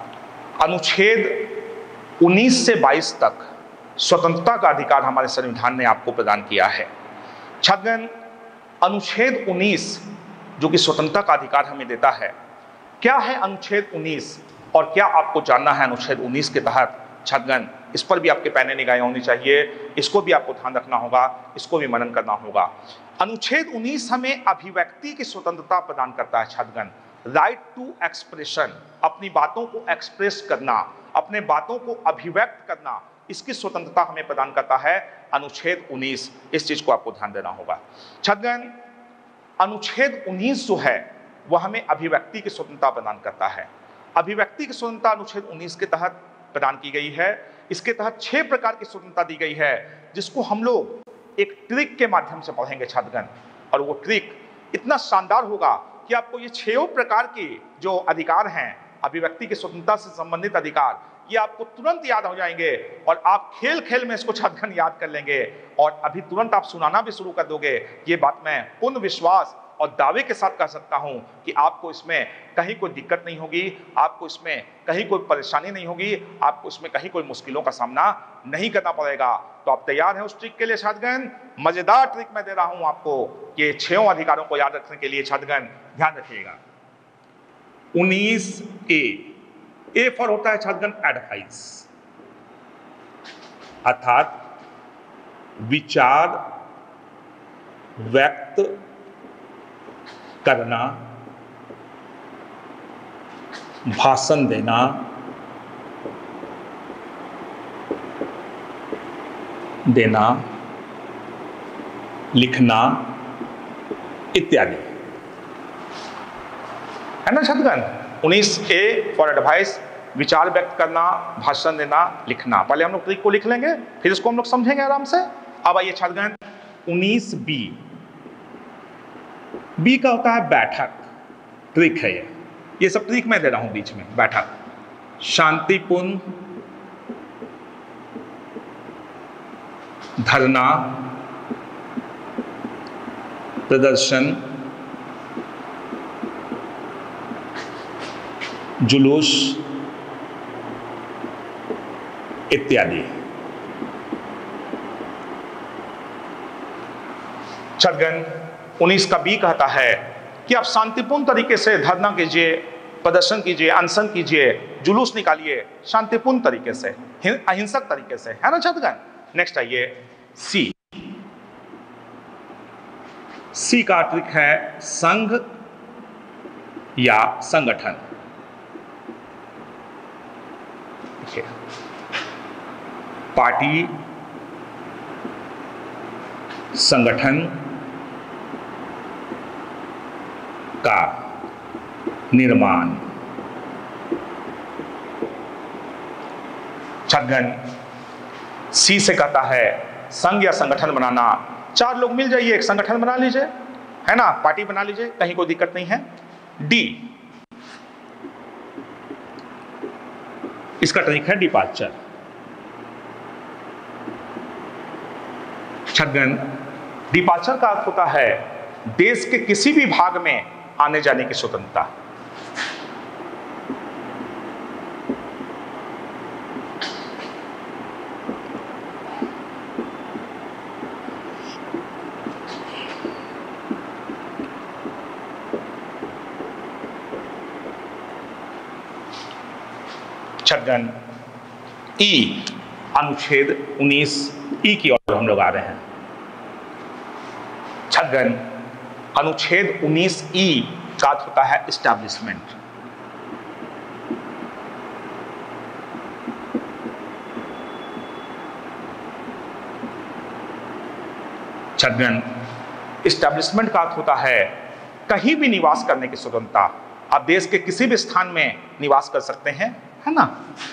S1: अनुच्छेद उन्नीस से बाईस तक स्वतंत्रता का अधिकार हमारे संविधान ने आपको प्रदान किया है। छात्रगण अनुच्छेद उन्नीस जो कि स्वतंत्रता का अधिकार हमें देता है, क्या है अनुच्छेद उन्नीस और क्या आपको जानना है अनुच्छेद उन्नीस के तहत। छात्रगण इस पर भी आपके पैने निगाहें होनी चाहिए, इसको भी आपको ध्यान रखना होगा, इसको भी मनन करना होगा। अनुच्छेद उन्नीस हमें अभिव्यक्ति की स्वतंत्रता प्रदान करता है। छात्रगण राइट टू एक्सप्रेशन, अपनी बातों को एक्सप्रेस करना, अपने बातों को अभिव्यक्त करना, इसकी स्वतंत्रता हमें प्रदान करता है अनुच्छेद उन्नीस। इस चीज को आपको ध्यान देना होगा। छात्रगण अनुच्छेद उन्नीस जो है वह हमें अभिव्यक्ति की स्वतंत्रता प्रदान करता है। अभिव्यक्ति की स्वतंत्रता अनुच्छेद उन्नीस के तहत प्रदान की गई है। इसके तहत छह प्रकार की स्वतंत्रता दी गई है, जिसको हम लोग एक ट्रिक के माध्यम से पढ़ेंगे छात्रगण, और वो ट्रिक इतना शानदार होगा कि आपको ये छह प्रकार के जो अधिकार हैं, अभिव्यक्ति की स्वतंत्रता से संबंधित अधिकार, ये आपको तुरंत याद हो जाएंगे और आप खेल खेल में इसको छात्रगण याद कर लेंगे और अभी तुरंत आप सुनाना भी शुरू कर दोगे। ये बात मैं पूर्ण विश्वास और दावे के साथ कह सकता हूं कि आपको इसमें कहीं कोई दिक्कत नहीं होगी, आपको इसमें कहीं कोई परेशानी नहीं होगी, आपको इसमें कहीं कोई मुश्किलों का सामना नहीं करना पड़ेगा। तो आप तैयार हैं उस ट्रिक के लिए छात्रगण? मजेदार ट्रिक मैं दे रहा हूं आपको कि छह अधिकारों को याद रखने के लिए। छात्रगण ध्यान रखिएगा, उन्नीस ए ए फॉर होता है छात्रगण एडवाइस, अर्थात विचार व्यक्त करना, भाषण देना, देना, लिखना इत्यादि, है ना छात्रगण। उन्नीस ए फॉर एडवाइस, विचार व्यक्त करना, भाषण देना, लिखना। पहले हम लोग ट्रिक को लिख लेंगे, फिर इसको हम लोग समझेंगे आराम से। अब आइए छात्रगण उन्नीस बी, बी का होता है बैठक। ट्रिक है ये ये सब ट्रिक मैं दे रहा हूं बीच में। बैठक, शांतिपूर्ण धरना, प्रदर्शन, जुलूस इत्यादि। छात्रगण उन्नीस का बी कहता है कि आप शांतिपूर्ण तरीके से धरना कीजिए, प्रदर्शन कीजिए, अनशन कीजिए, जुलूस निकालिए शांतिपूर्ण तरीके से, अहिंसक तरीके से, है ना छात्रगण। नेक्स्ट आइए सी। सी का ट्रिक है संघ या संगठन। पार्टी, संगठन का निर्माण। छात्रगण सी से कहता है संघ या संगठन बनाना। चार लोग मिल जाइए, एक संगठन बना लीजिए, है ना, पार्टी बना लीजिए, कहीं कोई दिक्कत नहीं है। डी, इसका ट्रिक है डिपार्चर। छात्रगण डिपार्चर का अर्थ होता है देश के किसी भी भाग में आने जाने की स्वतंत्रता। छदगन ई, अनुच्छेद उन्नीस ई की ओर हम लोग आ रहे हैं। छदगन अनुच्छेद उन्नीस ई का अर्थ होता है इस्टेब्लिशमेंट। छदगन इस्टेब्लिशमेंट का अर्थ होता है कहीं भी निवास करने की स्वतंत्रता। आप देश के किसी भी स्थान में निवास कर सकते हैं, है ना।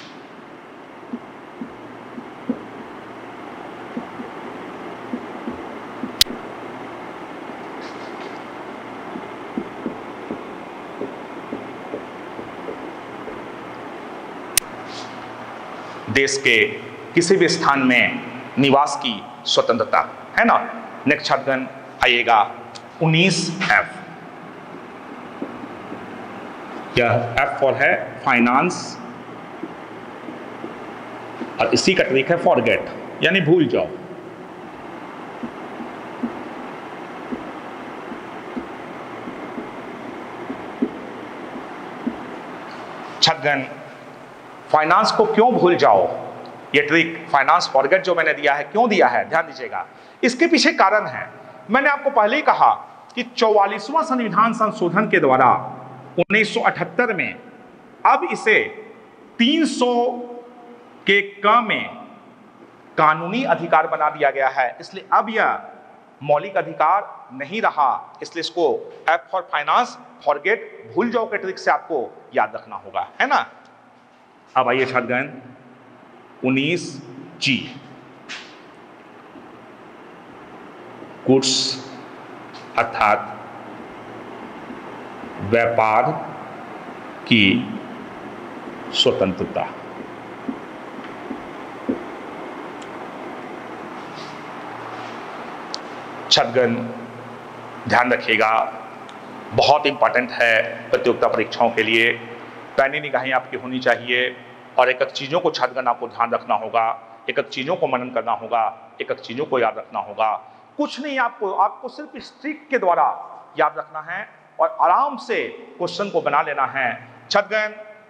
S1: देश के किसी भी स्थान में निवास की स्वतंत्रता, है ना। नेक्स्ट छदगन आइएगा उन्नीस एफ। यह एफ फॉर है फाइनेंस और इसी का ट्रिक है फॉरगेट, यानी भूल जाओ। छदगन फाइनेंस को क्यों भूल जाओ, ये ट्रिक फाइनेंस फॉरगेट जो मैंने दिया है, क्यों दिया है, ध्यान दीजिएगा। इसके पीछे कारण है, मैंने आपको पहले ही कहा कि चौवालीसवां संविधान संशोधन के द्वारा उन्नीस सौ अठहत्तर में अब इसे तीन सौ के क में कानूनी अधिकार बना दिया गया है, इसलिए अब यह मौलिक अधिकार नहीं रहा। इसलिए इसको एफ फॉर फाइनेंस फॉरगेट, भूल जाओ के ट्रिक से आपको याद रखना होगा, है ना। अब आइए छदगन उन्नीस जी, गुड्स अर्थात व्यापार की स्वतंत्रता। छदगन ध्यान रखिएगा, बहुत इंपॉर्टेंट है प्रतियोगिता परीक्षाओं के लिए। पैनी निगाहें आपकी होनी चाहिए और एक एक चीज़ों को छदगन आपको ध्यान रखना होगा, एक एक चीज़ों को मनन करना होगा, एक एक चीज़ों को याद रखना होगा। कुछ नहीं, आपको आपको सिर्फ इस ट्रिक के द्वारा याद रखना है और आराम से क्वेश्चन को बना लेना है। छदगन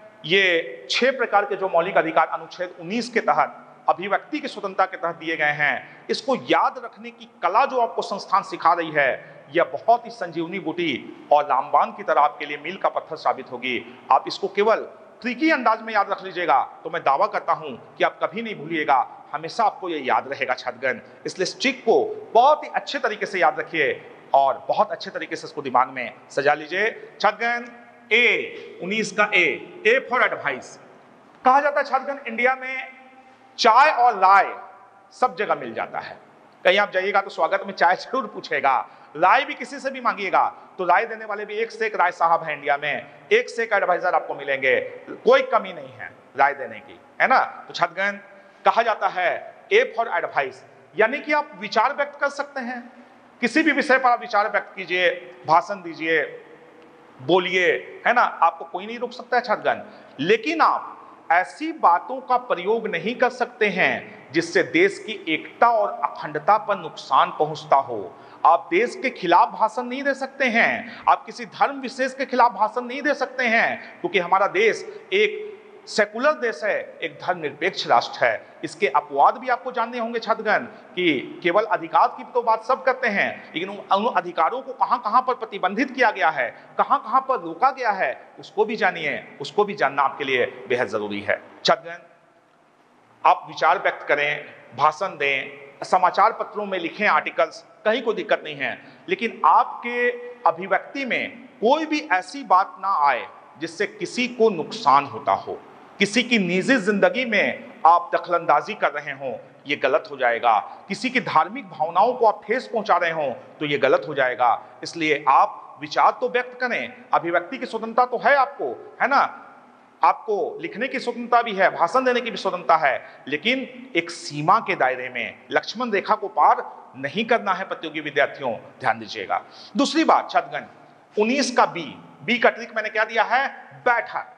S1: ये छह प्रकार के जो मौलिक अधिकार अनुच्छेद उन्नीस के तहत अभिव्यक्ति की स्वतंत्रता के तहत दिए गए हैं, इसको याद रखने की कला जो आपको संस्थान सिखा रही है, यह बहुत ही संजीवनी बूटी और रामबाण की तरह आपके लिए मील का पत्थर साबित होगी। आप इसको केवल ट्रिकी अंदाज में याद रख लीजिएगा तो मैं दावा करता हूं कि आप कभी नहीं भूलिएगा, हमेशा आपको ये याद रहेगा छदगन। इसलिए इस ट्रिक को बहुत ही अच्छे तरीके से याद रखिए और बहुत अच्छे तरीके से इसको दिमाग में सजा लीजिए। छदगन ए, उन्नीस का ए, ए फॉर एडवाइस। कहा जाता है छदगन इंडिया में चाय और राय सब जगह मिल जाता है। कहीं आप जाइएगा तो स्वागत में चाय जरूर पूछेगा, राय भी किसी से भी मांगिएगा तो राय देने वाले भी एक से एक राय साहब हैं इंडिया में, एक से एक एडवाइजर आपको मिलेंगे, कोई कमी नहीं है राय देने की, है ना। तो छदगन कहा जाता है ए फॉर एडवाइस, यानी कि आप विचार व्यक्त कर सकते हैं, किसी भी विषय पर आप विचार व्यक्त कीजिए, भाषण दीजिए, बोलिए, है ना, आपको कोई नहीं रोक सकता है छदगन। लेकिन आप ऐसी बातों का प्रयोग नहीं कर सकते हैं जिससे देश की एकता और अखंडता पर नुकसान पहुंचता हो। आप देश के खिलाफ भाषण नहीं दे सकते हैं, आप किसी धर्म विशेष के खिलाफ भाषण नहीं दे सकते हैं, क्योंकि हमारा देश एक सेकुलर देश है, एक धर्मनिरपेक्ष राष्ट्र है। इसके अपवाद भी आपको जानने होंगे छदगन कि केवल अधिकार की तो बात सब करते हैं, लेकिन उन अधिकारों को कहां कहां पर प्रतिबंधित किया गया है, कहां कहां पर रोका गया है, उसको भी जानिए, उसको भी जानना आपके लिए बेहद जरूरी है। छदगन आप विचार व्यक्त करें, भाषण दें, समाचार पत्रों में लिखें आर्टिकल्स, कहीं कोई दिक्कत नहीं है, लेकिन आपके अभिव्यक्ति में कोई भी ऐसी बात ना आए जिससे किसी को नुकसान होता हो, किसी की निजी जिंदगी में आप दखलंदाजी कर रहे हो, ये गलत हो जाएगा। किसी की धार्मिक भावनाओं को आप ठेस पहुंचा रहे हो तो ये गलत हो जाएगा। इसलिए आप विचार तो व्यक्त करें, अभिव्यक्ति की स्वतंत्रता तो है आपको, है ना, आपको लिखने की स्वतंत्रता भी है, भाषण देने की भी स्वतंत्रता है, लेकिन एक सीमा के दायरे में, लक्ष्मण रेखा को पार नहीं करना है प्रतियोगी विद्यार्थियों, ध्यान दीजिएगा। दूसरी बात छदगन उन्नीस का बी, बी का ट्रिक मैंने क्या दिया है, बैठक।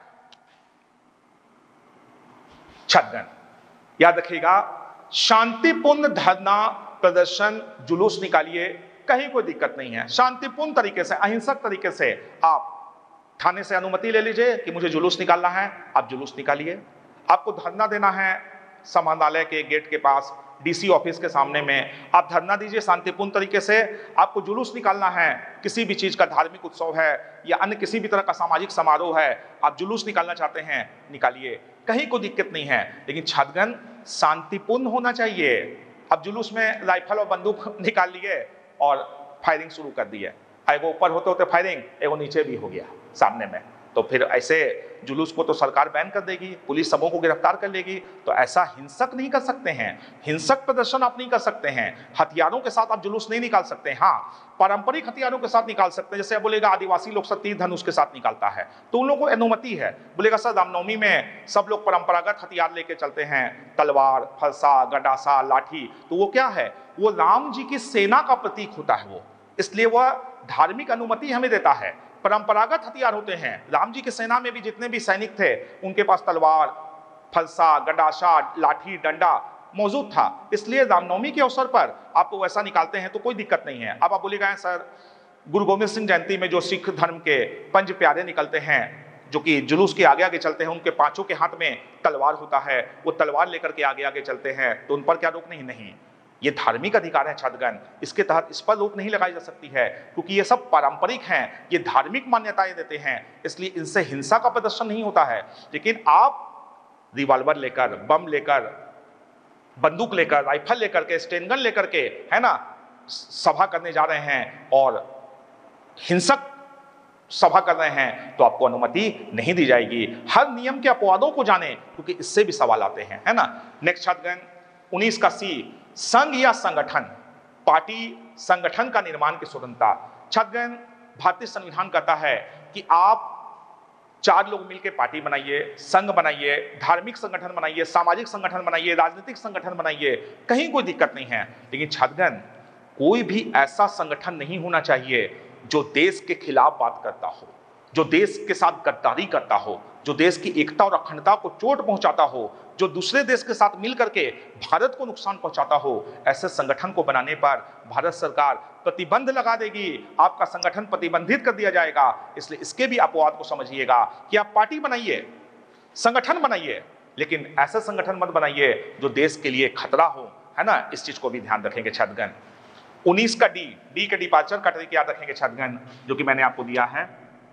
S1: छदगन याद रखिएगा, शांतिपूर्ण धरना प्रदर्शन जुलूस निकालिए, कहीं कोई दिक्कत नहीं है, शांतिपूर्ण तरीके से, अहिंसक तरीके से आप थाने से अनुमति ले लीजिए कि मुझे जुलूस निकालना है, आप जुलूस निकालिए। आपको धरना देना है समाहरणालय के गेट के पास, डीसी ऑफिस के सामने में, आप धरना दीजिए शांतिपूर्ण तरीके से। आपको जुलूस निकालना है, किसी भी चीज का धार्मिक उत्सव है या अन्य किसी भी तरह का सामाजिक समारोह है, आप जुलूस निकालना चाहते हैं, निकालिए, कहीं कोई दिक्कत नहीं है, लेकिन छात्रगण शांतिपूर्ण होना चाहिए। अब जुलूस में राइफल और बंदूक निकाल लिए और फायरिंग शुरू कर दी है, एगो ऊपर होते होते फायरिंग, एगो नीचे भी हो गया सामने में, तो फिर ऐसे जुलूस को तो सरकार बैन कर देगी, पुलिस सबों को गिरफ्तार कर लेगी। तो ऐसा हिंसक नहीं कर सकते हैं, हिंसक प्रदर्शन आप नहीं कर सकते हैं, हथियारों के साथ आप जुलूस नहीं निकाल सकते। हाँ, पारंपरिक हथियारों के साथ निकाल सकते हैं, जैसे बोलेगा आदिवासी लोग सब तीर धनुष के साथ निकालता है तो उन लोगों को अनुमति है। बोलेगा सर रामनवमी में सब लोग परंपरागत हथियार लेके चलते हैं, तलवार, फरसा, गडासा, लाठी, तो वो क्या है, वो राम जी की सेना का प्रतीक होता है वो, इसलिए वह धार्मिक अनुमति हमें देता है। परंपरागत हथियार होते हैं, राम जी की सेना में भी जितने भी सैनिक थे उनके पास तलवार, फरसा, गडासा, लाठी, डंडा मौजूद था, इसलिए रामनवमी के अवसर पर आपको वैसा निकालते हैं तो कोई दिक्कत नहीं है। अब आप बोलेगा सर गुरु गोविंद सिंह जयंती में जो सिख धर्म के पंज प्यारे निकलते हैं, जो कि जुलूस के आगे आगे चलते हैं, उनके पांचों के हाथ में तलवार होता है, वो तलवार लेकर के आगे आगे चलते हैं, तो उन पर क्या रोक नहीं? नहीं, ये धार्मिक अधिकार है छात्रगण, इसके तहत इस पर रोक नहीं लगाई जा सकती है, क्योंकि ये सब पारंपरिक हैं, ये धार्मिक मान्यताएं देते हैं, इसलिए इनसे हिंसा का प्रदर्शन नहीं होता है। लेकिन आप रिवॉल्वर लेकर, बम लेकर, बंदूक लेकर, राइफल लेकर के, स्टेन गन लेकर के, है ना, सभा करने जा रहे हैं और हिंसक सभा कर रहे हैं, तो आपको अनुमति नहीं दी जाएगी। हर नियम के अपवादों को जाने, क्योंकि इससे भी सवाल आते हैं, है ना। नेक्स्ट छात्रगण उन्नीस का सी, संघ या संगठन, पार्टी संगठन का निर्माण की स्वतंत्रता। छात्रगण भारतीय संविधान कहता है कि आप चार लोग मिलकर पार्टी बनाइए, संघ बनाइए, धार्मिक संगठन बनाइए, सामाजिक संगठन बनाइए, राजनीतिक संगठन बनाइए, कहीं कोई दिक्कत नहीं है। लेकिन छात्रगण कोई भी ऐसा संगठन नहीं होना चाहिए जो देश के खिलाफ बात करता हो, जो देश के साथ गद्दारी करता हो, जो देश की एकता और अखंडता को चोट पहुंचाता हो, जो दूसरे देश के साथ मिलकर के भारत को नुकसान पहुंचाता हो। ऐसे संगठन को बनाने पर भारत सरकार प्रतिबंध लगा देगी, आपका संगठन प्रतिबंधित कर दिया जाएगा। इसलिए इसके भी अपवाद को समझिएगा कि आप पार्टी बनाइए, संगठन बनाइए, लेकिन ऐसा संगठन मत बनाइए जो देश के लिए खतरा हो, है ना। इस चीज को भी ध्यान रखेंगे छात्रगण। उन्नीस का डी, डी के डिपार्चर का तरीका याद रखेंगे छात्रगण, जो कि मैंने आपको दिया है।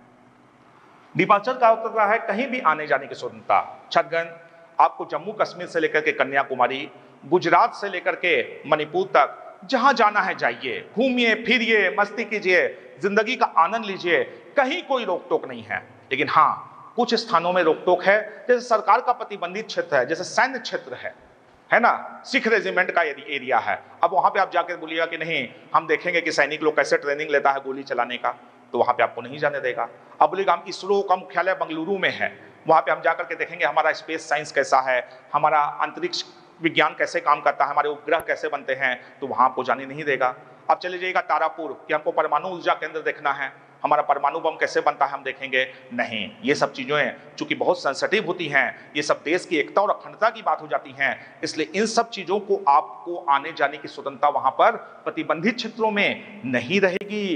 S1: डिपार्चर का उत्तर है कहीं भी आने जाने की स्वतंत्रता। छात्रगण आपको जम्मू कश्मीर से लेकर के कन्याकुमारी, गुजरात से लेकर के मणिपुर तक जहां जाना है जाइए, घूमिए फिरिए, मस्ती कीजिए, जिंदगी का आनंद लीजिए, कहीं कोई रोक टोक नहीं है। लेकिन हाँ, कुछ स्थानों में रोक टोक है, जैसे सरकार का प्रतिबंधित क्षेत्र है, जैसे सैन्य क्षेत्र है है ना, सिख रेजिमेंट का यदि एरिया है। अब वहां पे आप जाकर बोलिएगा कि नहीं हम देखेंगे कि सैनिक लोग कैसे ट्रेनिंग लेता है गोली चलाने का, तो वहां पे आपको नहीं जाने देगा। अब बोलेगा हम इसरो का मुख्यालय बंगलुरु में है, वहां पे हम जाकर के देखेंगे हमारा स्पेस साइंस कैसा है, हमारा अंतरिक्ष विज्ञान कैसे काम करता है, हमारे उपग्रह कैसे बनते हैं, तो वहां आपको जाने नहीं देगा। अब चले जाइएगा तारापुर कि हमको परमाणु ऊर्जा केंद्र देखना है, हमारा परमाणु बम कैसे बनता है हम देखेंगे, नहीं। ये सब चीजें चूंकि बहुत सेंसिटिव होती हैं, ये सब देश की एकता और अखंडता की बात हो जाती हैं, इसलिए इन सब चीजों को आपको आने जाने की स्वतंत्रता वहां पर प्रतिबंधित क्षेत्रों में नहीं रहेगी।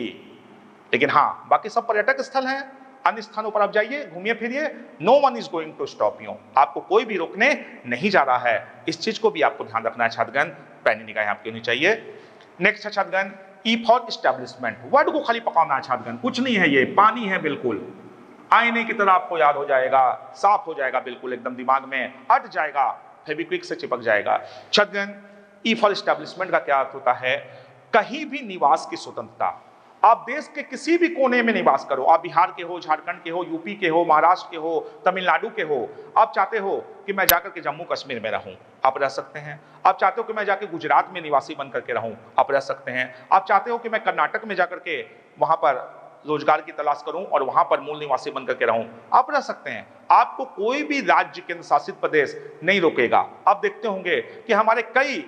S1: लेकिन हाँ, बाकी सब पर्यटक स्थल हैं, अन्य स्थानों पर आप जाइए, घूमिए फिरिए, no one is going to stop you, आपको कोई भी रोकने नहीं जा रहा है। इस चीज को भी आपको ध्यान रखना है छात्रगण, पैनी निगाहें आपकी होनी चाहिए। नेक्स्ट है छात्रगण ई फॉर इस्टेब्लिशमेंट। वर्ड को खाली पकाना है छात्रगण, कुछ नहीं है, ये पानी है, बिल्कुल आईने की तरह आपको याद हो जाएगा, साफ हो जाएगा, बिल्कुल एकदम दिमाग में अट जाएगा, फेविक्विक से चिपक जाएगा। छात्रगण ई फॉर इस्टेब्लिशमेंट का क्या अर्थ होता है? कहीं भी निवास की स्वतंत्रता। आप देश के किसी भी कोने में निवास करो, आप बिहार के हो, झारखंड के हो, यूपी के हो, महाराष्ट्र के हो, तमिलनाडु के हो, आप चाहते हो कि मैं जाकर के जम्मू कश्मीर में रहूं, आप रह सकते हैं। आप चाहते हो कि मैं जाकर गुजरात में निवासी बन करके रहूं, आप रह सकते हैं। आप चाहते हो कि मैं कर्नाटक में जाकर के वहां पर रोजगार की तलाश करूं और वहां पर मूल निवासी बन करके रहूं, आप रह सकते हैं। आपको कोई भी राज्य केंद्र शासित प्रदेश नहीं रोकेगा। आप देखते होंगे कि हमारे कई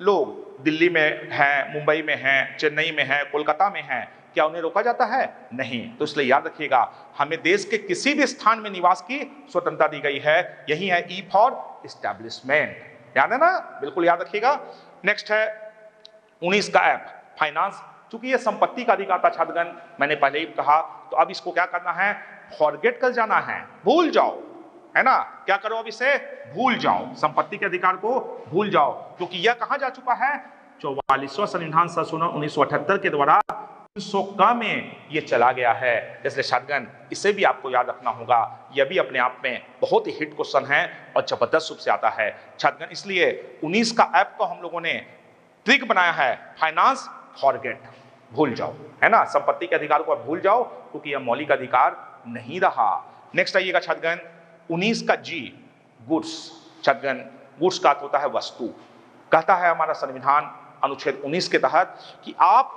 S1: लोग दिल्ली में हैं, मुंबई में हैं, चेन्नई में हैं, कोलकाता में हैं, क्या उन्हें रोका जाता है? नहीं। तो इसलिए याद रखिएगा, हमें देश के किसी भी स्थान में निवास की स्वतंत्रता दी गई है। यही है ई फॉर इस्टेब्लिशमेंट, याद है ना, बिल्कुल याद रखिएगा। नेक्स्ट है उन्नीस का एफ, फाइनेंस। चूंकि ये संपत्ति का अधिकार था छात्रगण, मैंने पहले ही कहा, तो अब इसको क्या करना है? फॉरगेट कर जाना है, भूल जाओ। है ना। क्या करो अब इसे भूल जाओ, संपत्ति के अधिकार को भूल जाओ, क्योंकि यह कहां जा चुका है, चौवालीसवां संविधान संशोधन उन्नीस सौ अठहत्तर के द्वारा तीन सौ क में ये चला गया है। इसलिए छात्रगण इसे भी आपको याद रखना होगा, यह भी अपने आप में बहुत ही हिट क्वेश्चन है और जबरदस्त रूप से आता है छात्रगण। इसलिए उन्नीस का ऐप को हम लोगों ने ट्रिक बनाया है, फाइनेंस फॉरगेट, भूल जाओ, है ना, संपत्ति के अधिकार को भूल जाओ क्योंकि यह मौलिक अधिकार नहीं रहा। नेक्स्ट आइएगा छात्रगण, उन्नीस का जी, गुड्स। छात्रगण गुड्स का अर्थ होता है वस्तु। कहता है हमारा संविधान अनुच्छेद उन्नीस के तहत कि आप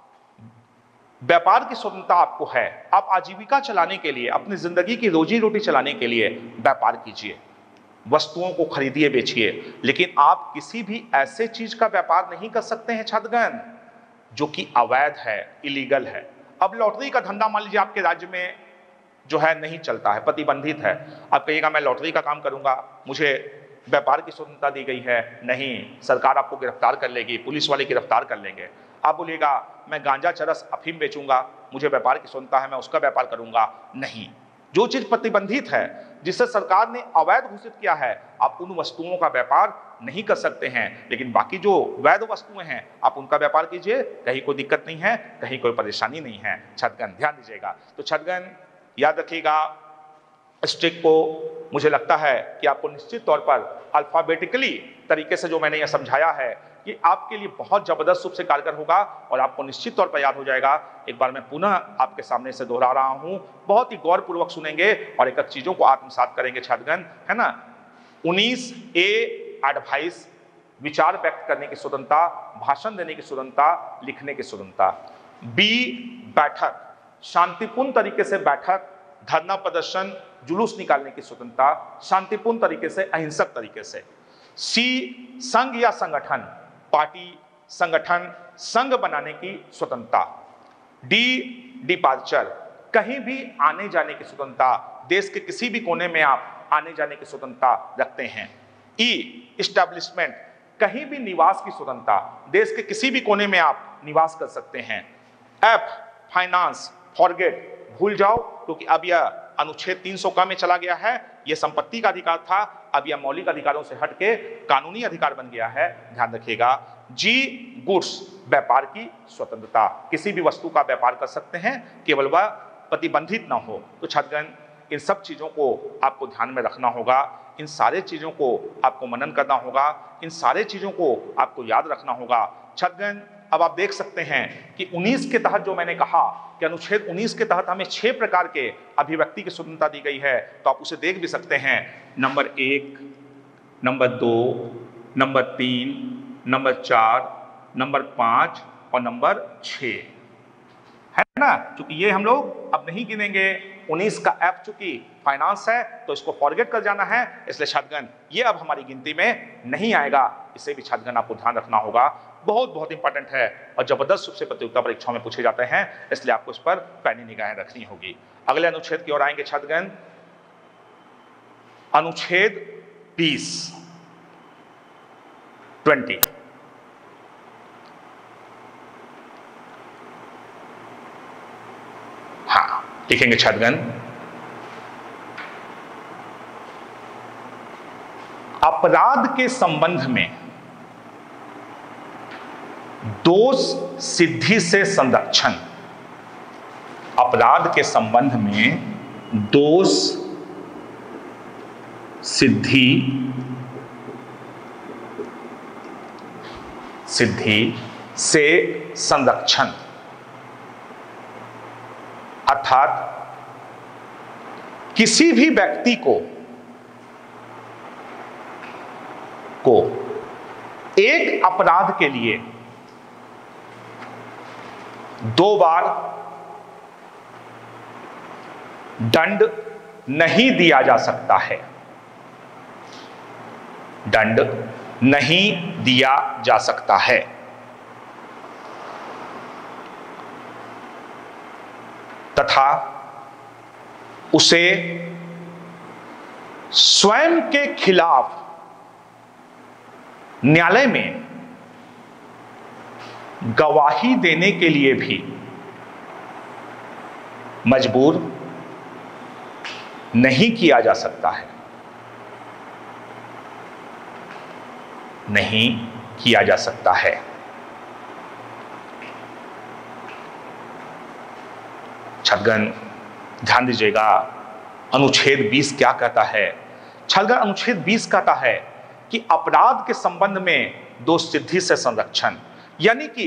S1: व्यापार की स्वतंत्रता आपको है, आप आजीविका चलाने के लिए, अपनी जिंदगी की रोजी रोटी चलाने के लिए व्यापार कीजिए, वस्तुओं को खरीदिए बेचिए, लेकिन आप किसी भी ऐसे चीज का व्यापार नहीं कर सकते हैं छात्रगण जो कि अवैध है, इलीगल है। अब लॉटरी का धंधा मान लीजिए आपके राज्य में जो है नहीं चलता है, प्रतिबंधित है। आप कहिएगा मैं लॉटरी का काम करूंगा, मुझे व्यापार की स्वतंत्रता दी गई है, नहीं, सरकार आपको गिरफ्तार कर लेगी, पुलिस वाले गिरफ्तार कर लेंगे। आप बोलिएगा मैं गांजा चरस अफीम बेचूंगा, मुझे व्यापार की स्वतंत्रता है, मैं उसका व्यापार करूंगा, नहीं। जो चीज प्रतिबंधित है, जिसे सरकार ने अवैध घोषित किया है, आप उन वस्तुओं का व्यापार नहीं कर सकते हैं, लेकिन बाकी जो वैध वस्तुएं हैं आप उनका व्यापार कीजिए, कहीं कोई दिक्कत नहीं है, कहीं कोई परेशानी नहीं है। छात्रगण ध्यान दीजिएगा। तो छात्रगण याद रखिएगा, इस ट्रिक को मुझे लगता है कि आपको निश्चित तौर पर अल्फाबेटिकली तरीके से जो मैंने यह समझाया है कि आपके लिए बहुत जबरदस्त रूप से कारगर होगा और आपको निश्चित तौर पर याद हो जाएगा। एक बार मैं पुनः आपके सामने से दोहरा रहा हूं, बहुत ही गौरपूर्वक सुनेंगे और एक एक चीजों को आत्मसात करेंगे छात्रगण, है ना। उन्नीस ए एडवाइस, विचार व्यक्त करने की स्वतंत्रता, भाषण देने की स्वतंत्रता, लिखने की स्वतंत्रता। बी बैठक, शांतिपूर्ण तरीके से बैठक, धरना प्रदर्शन, जुलूस निकालने की स्वतंत्रता, शांतिपूर्ण तरीके से, अहिंसक तरीके से। सी संघ या संगठन, पार्टी, संगठन, संघ बनाने की स्वतंत्रता। डी डिपार्चर, कहीं भी आने जाने की स्वतंत्रता, देश के किसी भी कोने में आप आने जाने की स्वतंत्रता रखते हैं। ई इस्टेब्लिशमेंट, कहीं भी निवास की स्वतंत्रता, देश के किसी भी कोने में आप निवास कर सकते हैं। एफ फाइनेंस फॉरगेट, भूल जाओ, क्योंकि अब यह अनुच्छेद तीन सौ का में चला गया है, यह संपत्ति का अधिकार था, अब यह मौलिक अधिकारों से हटके कानूनी अधिकार बन गया है, ध्यान रखिएगा। जी गुड्स, व्यापार की स्वतंत्रता, किसी भी वस्तु का व्यापार कर सकते हैं, केवल वह प्रतिबंधित ना हो। तो छात्रगण इन सब चीजों को आपको ध्यान में रखना होगा, इन सारे चीजों को आपको मनन करना होगा, इन सारे चीजों को आपको याद रखना होगा। छात्रगण अब आप देख सकते हैं कि उन्नीस के तहत जो मैंने कहा कि अनुच्छेद उन्नीस के तहत हमें छह प्रकार के अभिव्यक्ति की स्वतंत्रता दी गई है, तो आप उसे देख भी सकते हैं। नंबर एक, नंबर दो, नंबर तीन, नंबर चार, नंबर पाँच और नंबर छः, है ना। चूंकि ये हम लोग अब नहीं गिनेंगे, उन्नीस का एफ चूंकि फाइनेंस है तो इसको फॉरगेट कर जाना है, इसलिए छात्रगण ये अब हमारी गिनती में नहीं आएगा, इसे भी छात्रगण आपको ध्यान रखना होगा, बहुत बहुत इंपॉर्टेंट है और जबरदस्त रूप से प्रतियोगिता परीक्षाओं में पूछे जाते हैं, इसलिए आपको इस पर पैनी निगाहें रखनी होगी। अगले अनुच्छेद की ओर आएंगे छात्रगण, अनुच्छेद बीस, ट्वेंटी। हाँ लिखेंगे छात्रगण, अपराध के संबंध में दोष सिद्धि से संरक्षण, अपराध के संबंध में दोष सिद्धि सिद्धि से संरक्षण, अर्थात किसी भी व्यक्ति को को एक अपराध के लिए दो बार दंड नहीं दिया जा सकता है, दंड नहीं दिया जा सकता है। तथा उसे स्वयं के खिलाफ न्यायालय में गवाही देने के लिए भी मजबूर नहीं किया जा सकता है। नहीं किया जा सकता है। छात्रगण ध्यान दीजिएगा, अनुच्छेद बीस क्या कहता है? छात्रगण अनुच्छेद बीस कहता है कि अपराध के संबंध में दोष सिद्धि से संरक्षण, यानी कि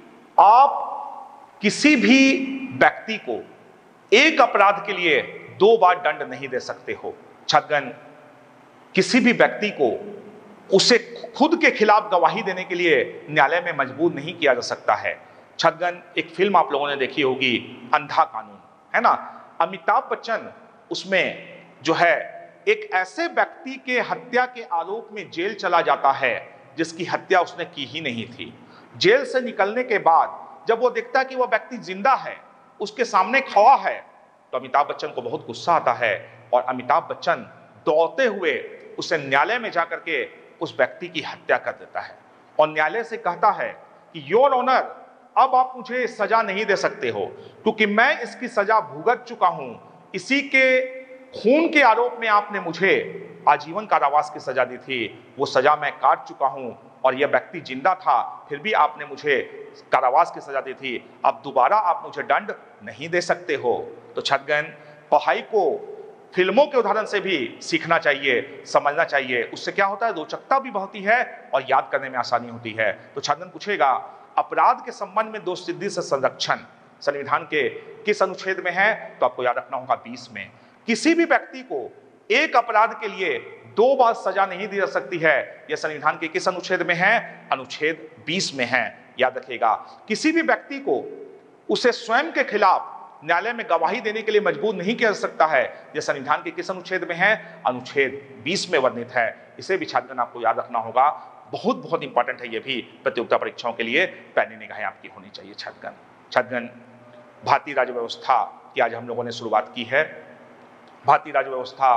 S1: आप किसी भी व्यक्ति को एक अपराध के लिए दो बार दंड नहीं दे सकते हो। छात्रगण किसी भी व्यक्ति को उसे खुद के खिलाफ गवाही देने के लिए न्यायालय में मजबूर नहीं किया जा सकता है। छात्रगण एक फिल्म आप लोगों ने देखी होगी, अंधा कानून, है ना? अमिताभ बच्चन उसमें जो है एक ऐसे व्यक्ति के हत्या के आरोप में जेल चला जाता है जिसकी हत्या उसने की ही नहीं थी। जेल से निकलने के बाद जब वो देखता है कि वह व्यक्ति जिंदा है, उसके सामने खड़ा है, तो अमिताभ बच्चन को बहुत गुस्सा आता है और अमिताभ बच्चन दौड़ते हुए उसे न्यायालय में जाकर के उस व्यक्ति की हत्या कर देता है और न्यायालय से कहता है कि योर ऑनर, अब आप मुझे सजा नहीं दे सकते हो क्योंकि मैं इसकी सजा भुगत चुका हूं। इसी के खून के आरोप में आपने मुझे आजीवन कारावास की सजा दी थी, वो सजा मैं काट चुका हूं और यह व्यक्ति जिंदा था, फिर भी आपने मुझे कारावास की सजा दी थी। अब दोबारा आप मुझे दंड नहीं दे सकते हो। तो छात्रगण पढ़ाई को फिल्मों के उदाहरण से भी सीखना चाहिए, समझना चाहिए। उससे क्या होता है, रोचकता भी बढ़ती है और याद करने में आसानी होती है। तो छात्रगण पूछेगा, अपराध के संबंध में दोष सिद्धि से संरक्षण संविधान के किस अनुच्छेद में है? तो आपको याद रखना होगा बीस में। किसी भी व्यक्ति को एक अपराध के लिए दो बार सजा नहीं दी जा सकती है, यह संविधान के किस अनुच्छेद में है? अनुच्छेद बीस में है, याद रखिएगा। किसी भी व्यक्ति को उसे स्वयं के खिलाफ न्यायालय में गवाही देने के लिए मजबूर नहीं किया जा सकता है, यह संविधान के किस अनुच्छेद में है? अनुच्छेद बीस में वर्णित है। इसे भी छात्रगण आपको याद रखना होगा, बहुत बहुत इंपॉर्टेंट है। यह भी प्रतियोगिता परीक्षाओं के लिए पैनी निगाहें आपकी होनी चाहिए। छात्रगण छात्रगण भारतीय राज्य व्यवस्था की आज हम लोगों ने शुरुआत की है। भारतीय राज्य व्यवस्था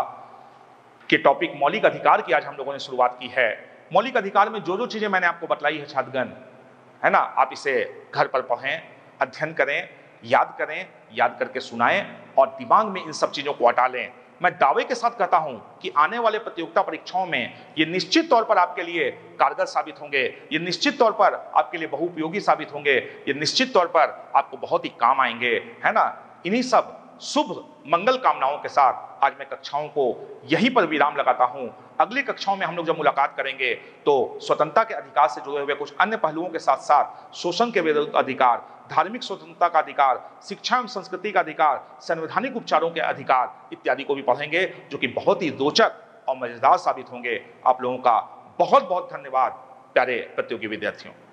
S1: के टॉपिक मौलिक अधिकार की आज हम लोगों ने शुरुआत की है। मौलिक अधिकार में जो जो चीजें मैंने आपको बतलाई है छात्रगण, है ना, आप इसे घर पर पढ़ें, अध्ययन करें, याद करें, याद करके सुनाएं और दिमाग में इन सब चीजों को हटा लें। मैं दावे के साथ कहता हूं कि आने वाले प्रतियोगिता परीक्षाओं में ये निश्चित तौर पर आपके लिए कारगर साबित होंगे, ये निश्चित तौर पर आपके लिए बहुउपयोगी साबित होंगे, ये निश्चित तौर पर आपको बहुत ही काम आएंगे, है ना। इन्हीं सब शुभ मंगल कामनाओं के साथ आज मैं कक्षाओं को यहीं पर विराम लगाता हूं। अगली कक्षाओं में हम लोग जब मुलाकात करेंगे तो स्वतंत्रता के अधिकार से जुड़े हुए कुछ अन्य पहलुओं के साथ साथ शोषण के विरुद्ध अधिकार, धार्मिक स्वतंत्रता का अधिकार, शिक्षा एवं संस्कृति का अधिकार, संवैधानिक उपचारों के अधिकार इत्यादि को भी पढ़ेंगे, जो कि बहुत ही रोचक और मजेदार साबित होंगे। आप लोगों का बहुत बहुत धन्यवाद प्यारे प्रतियोगी विद्यार्थियों।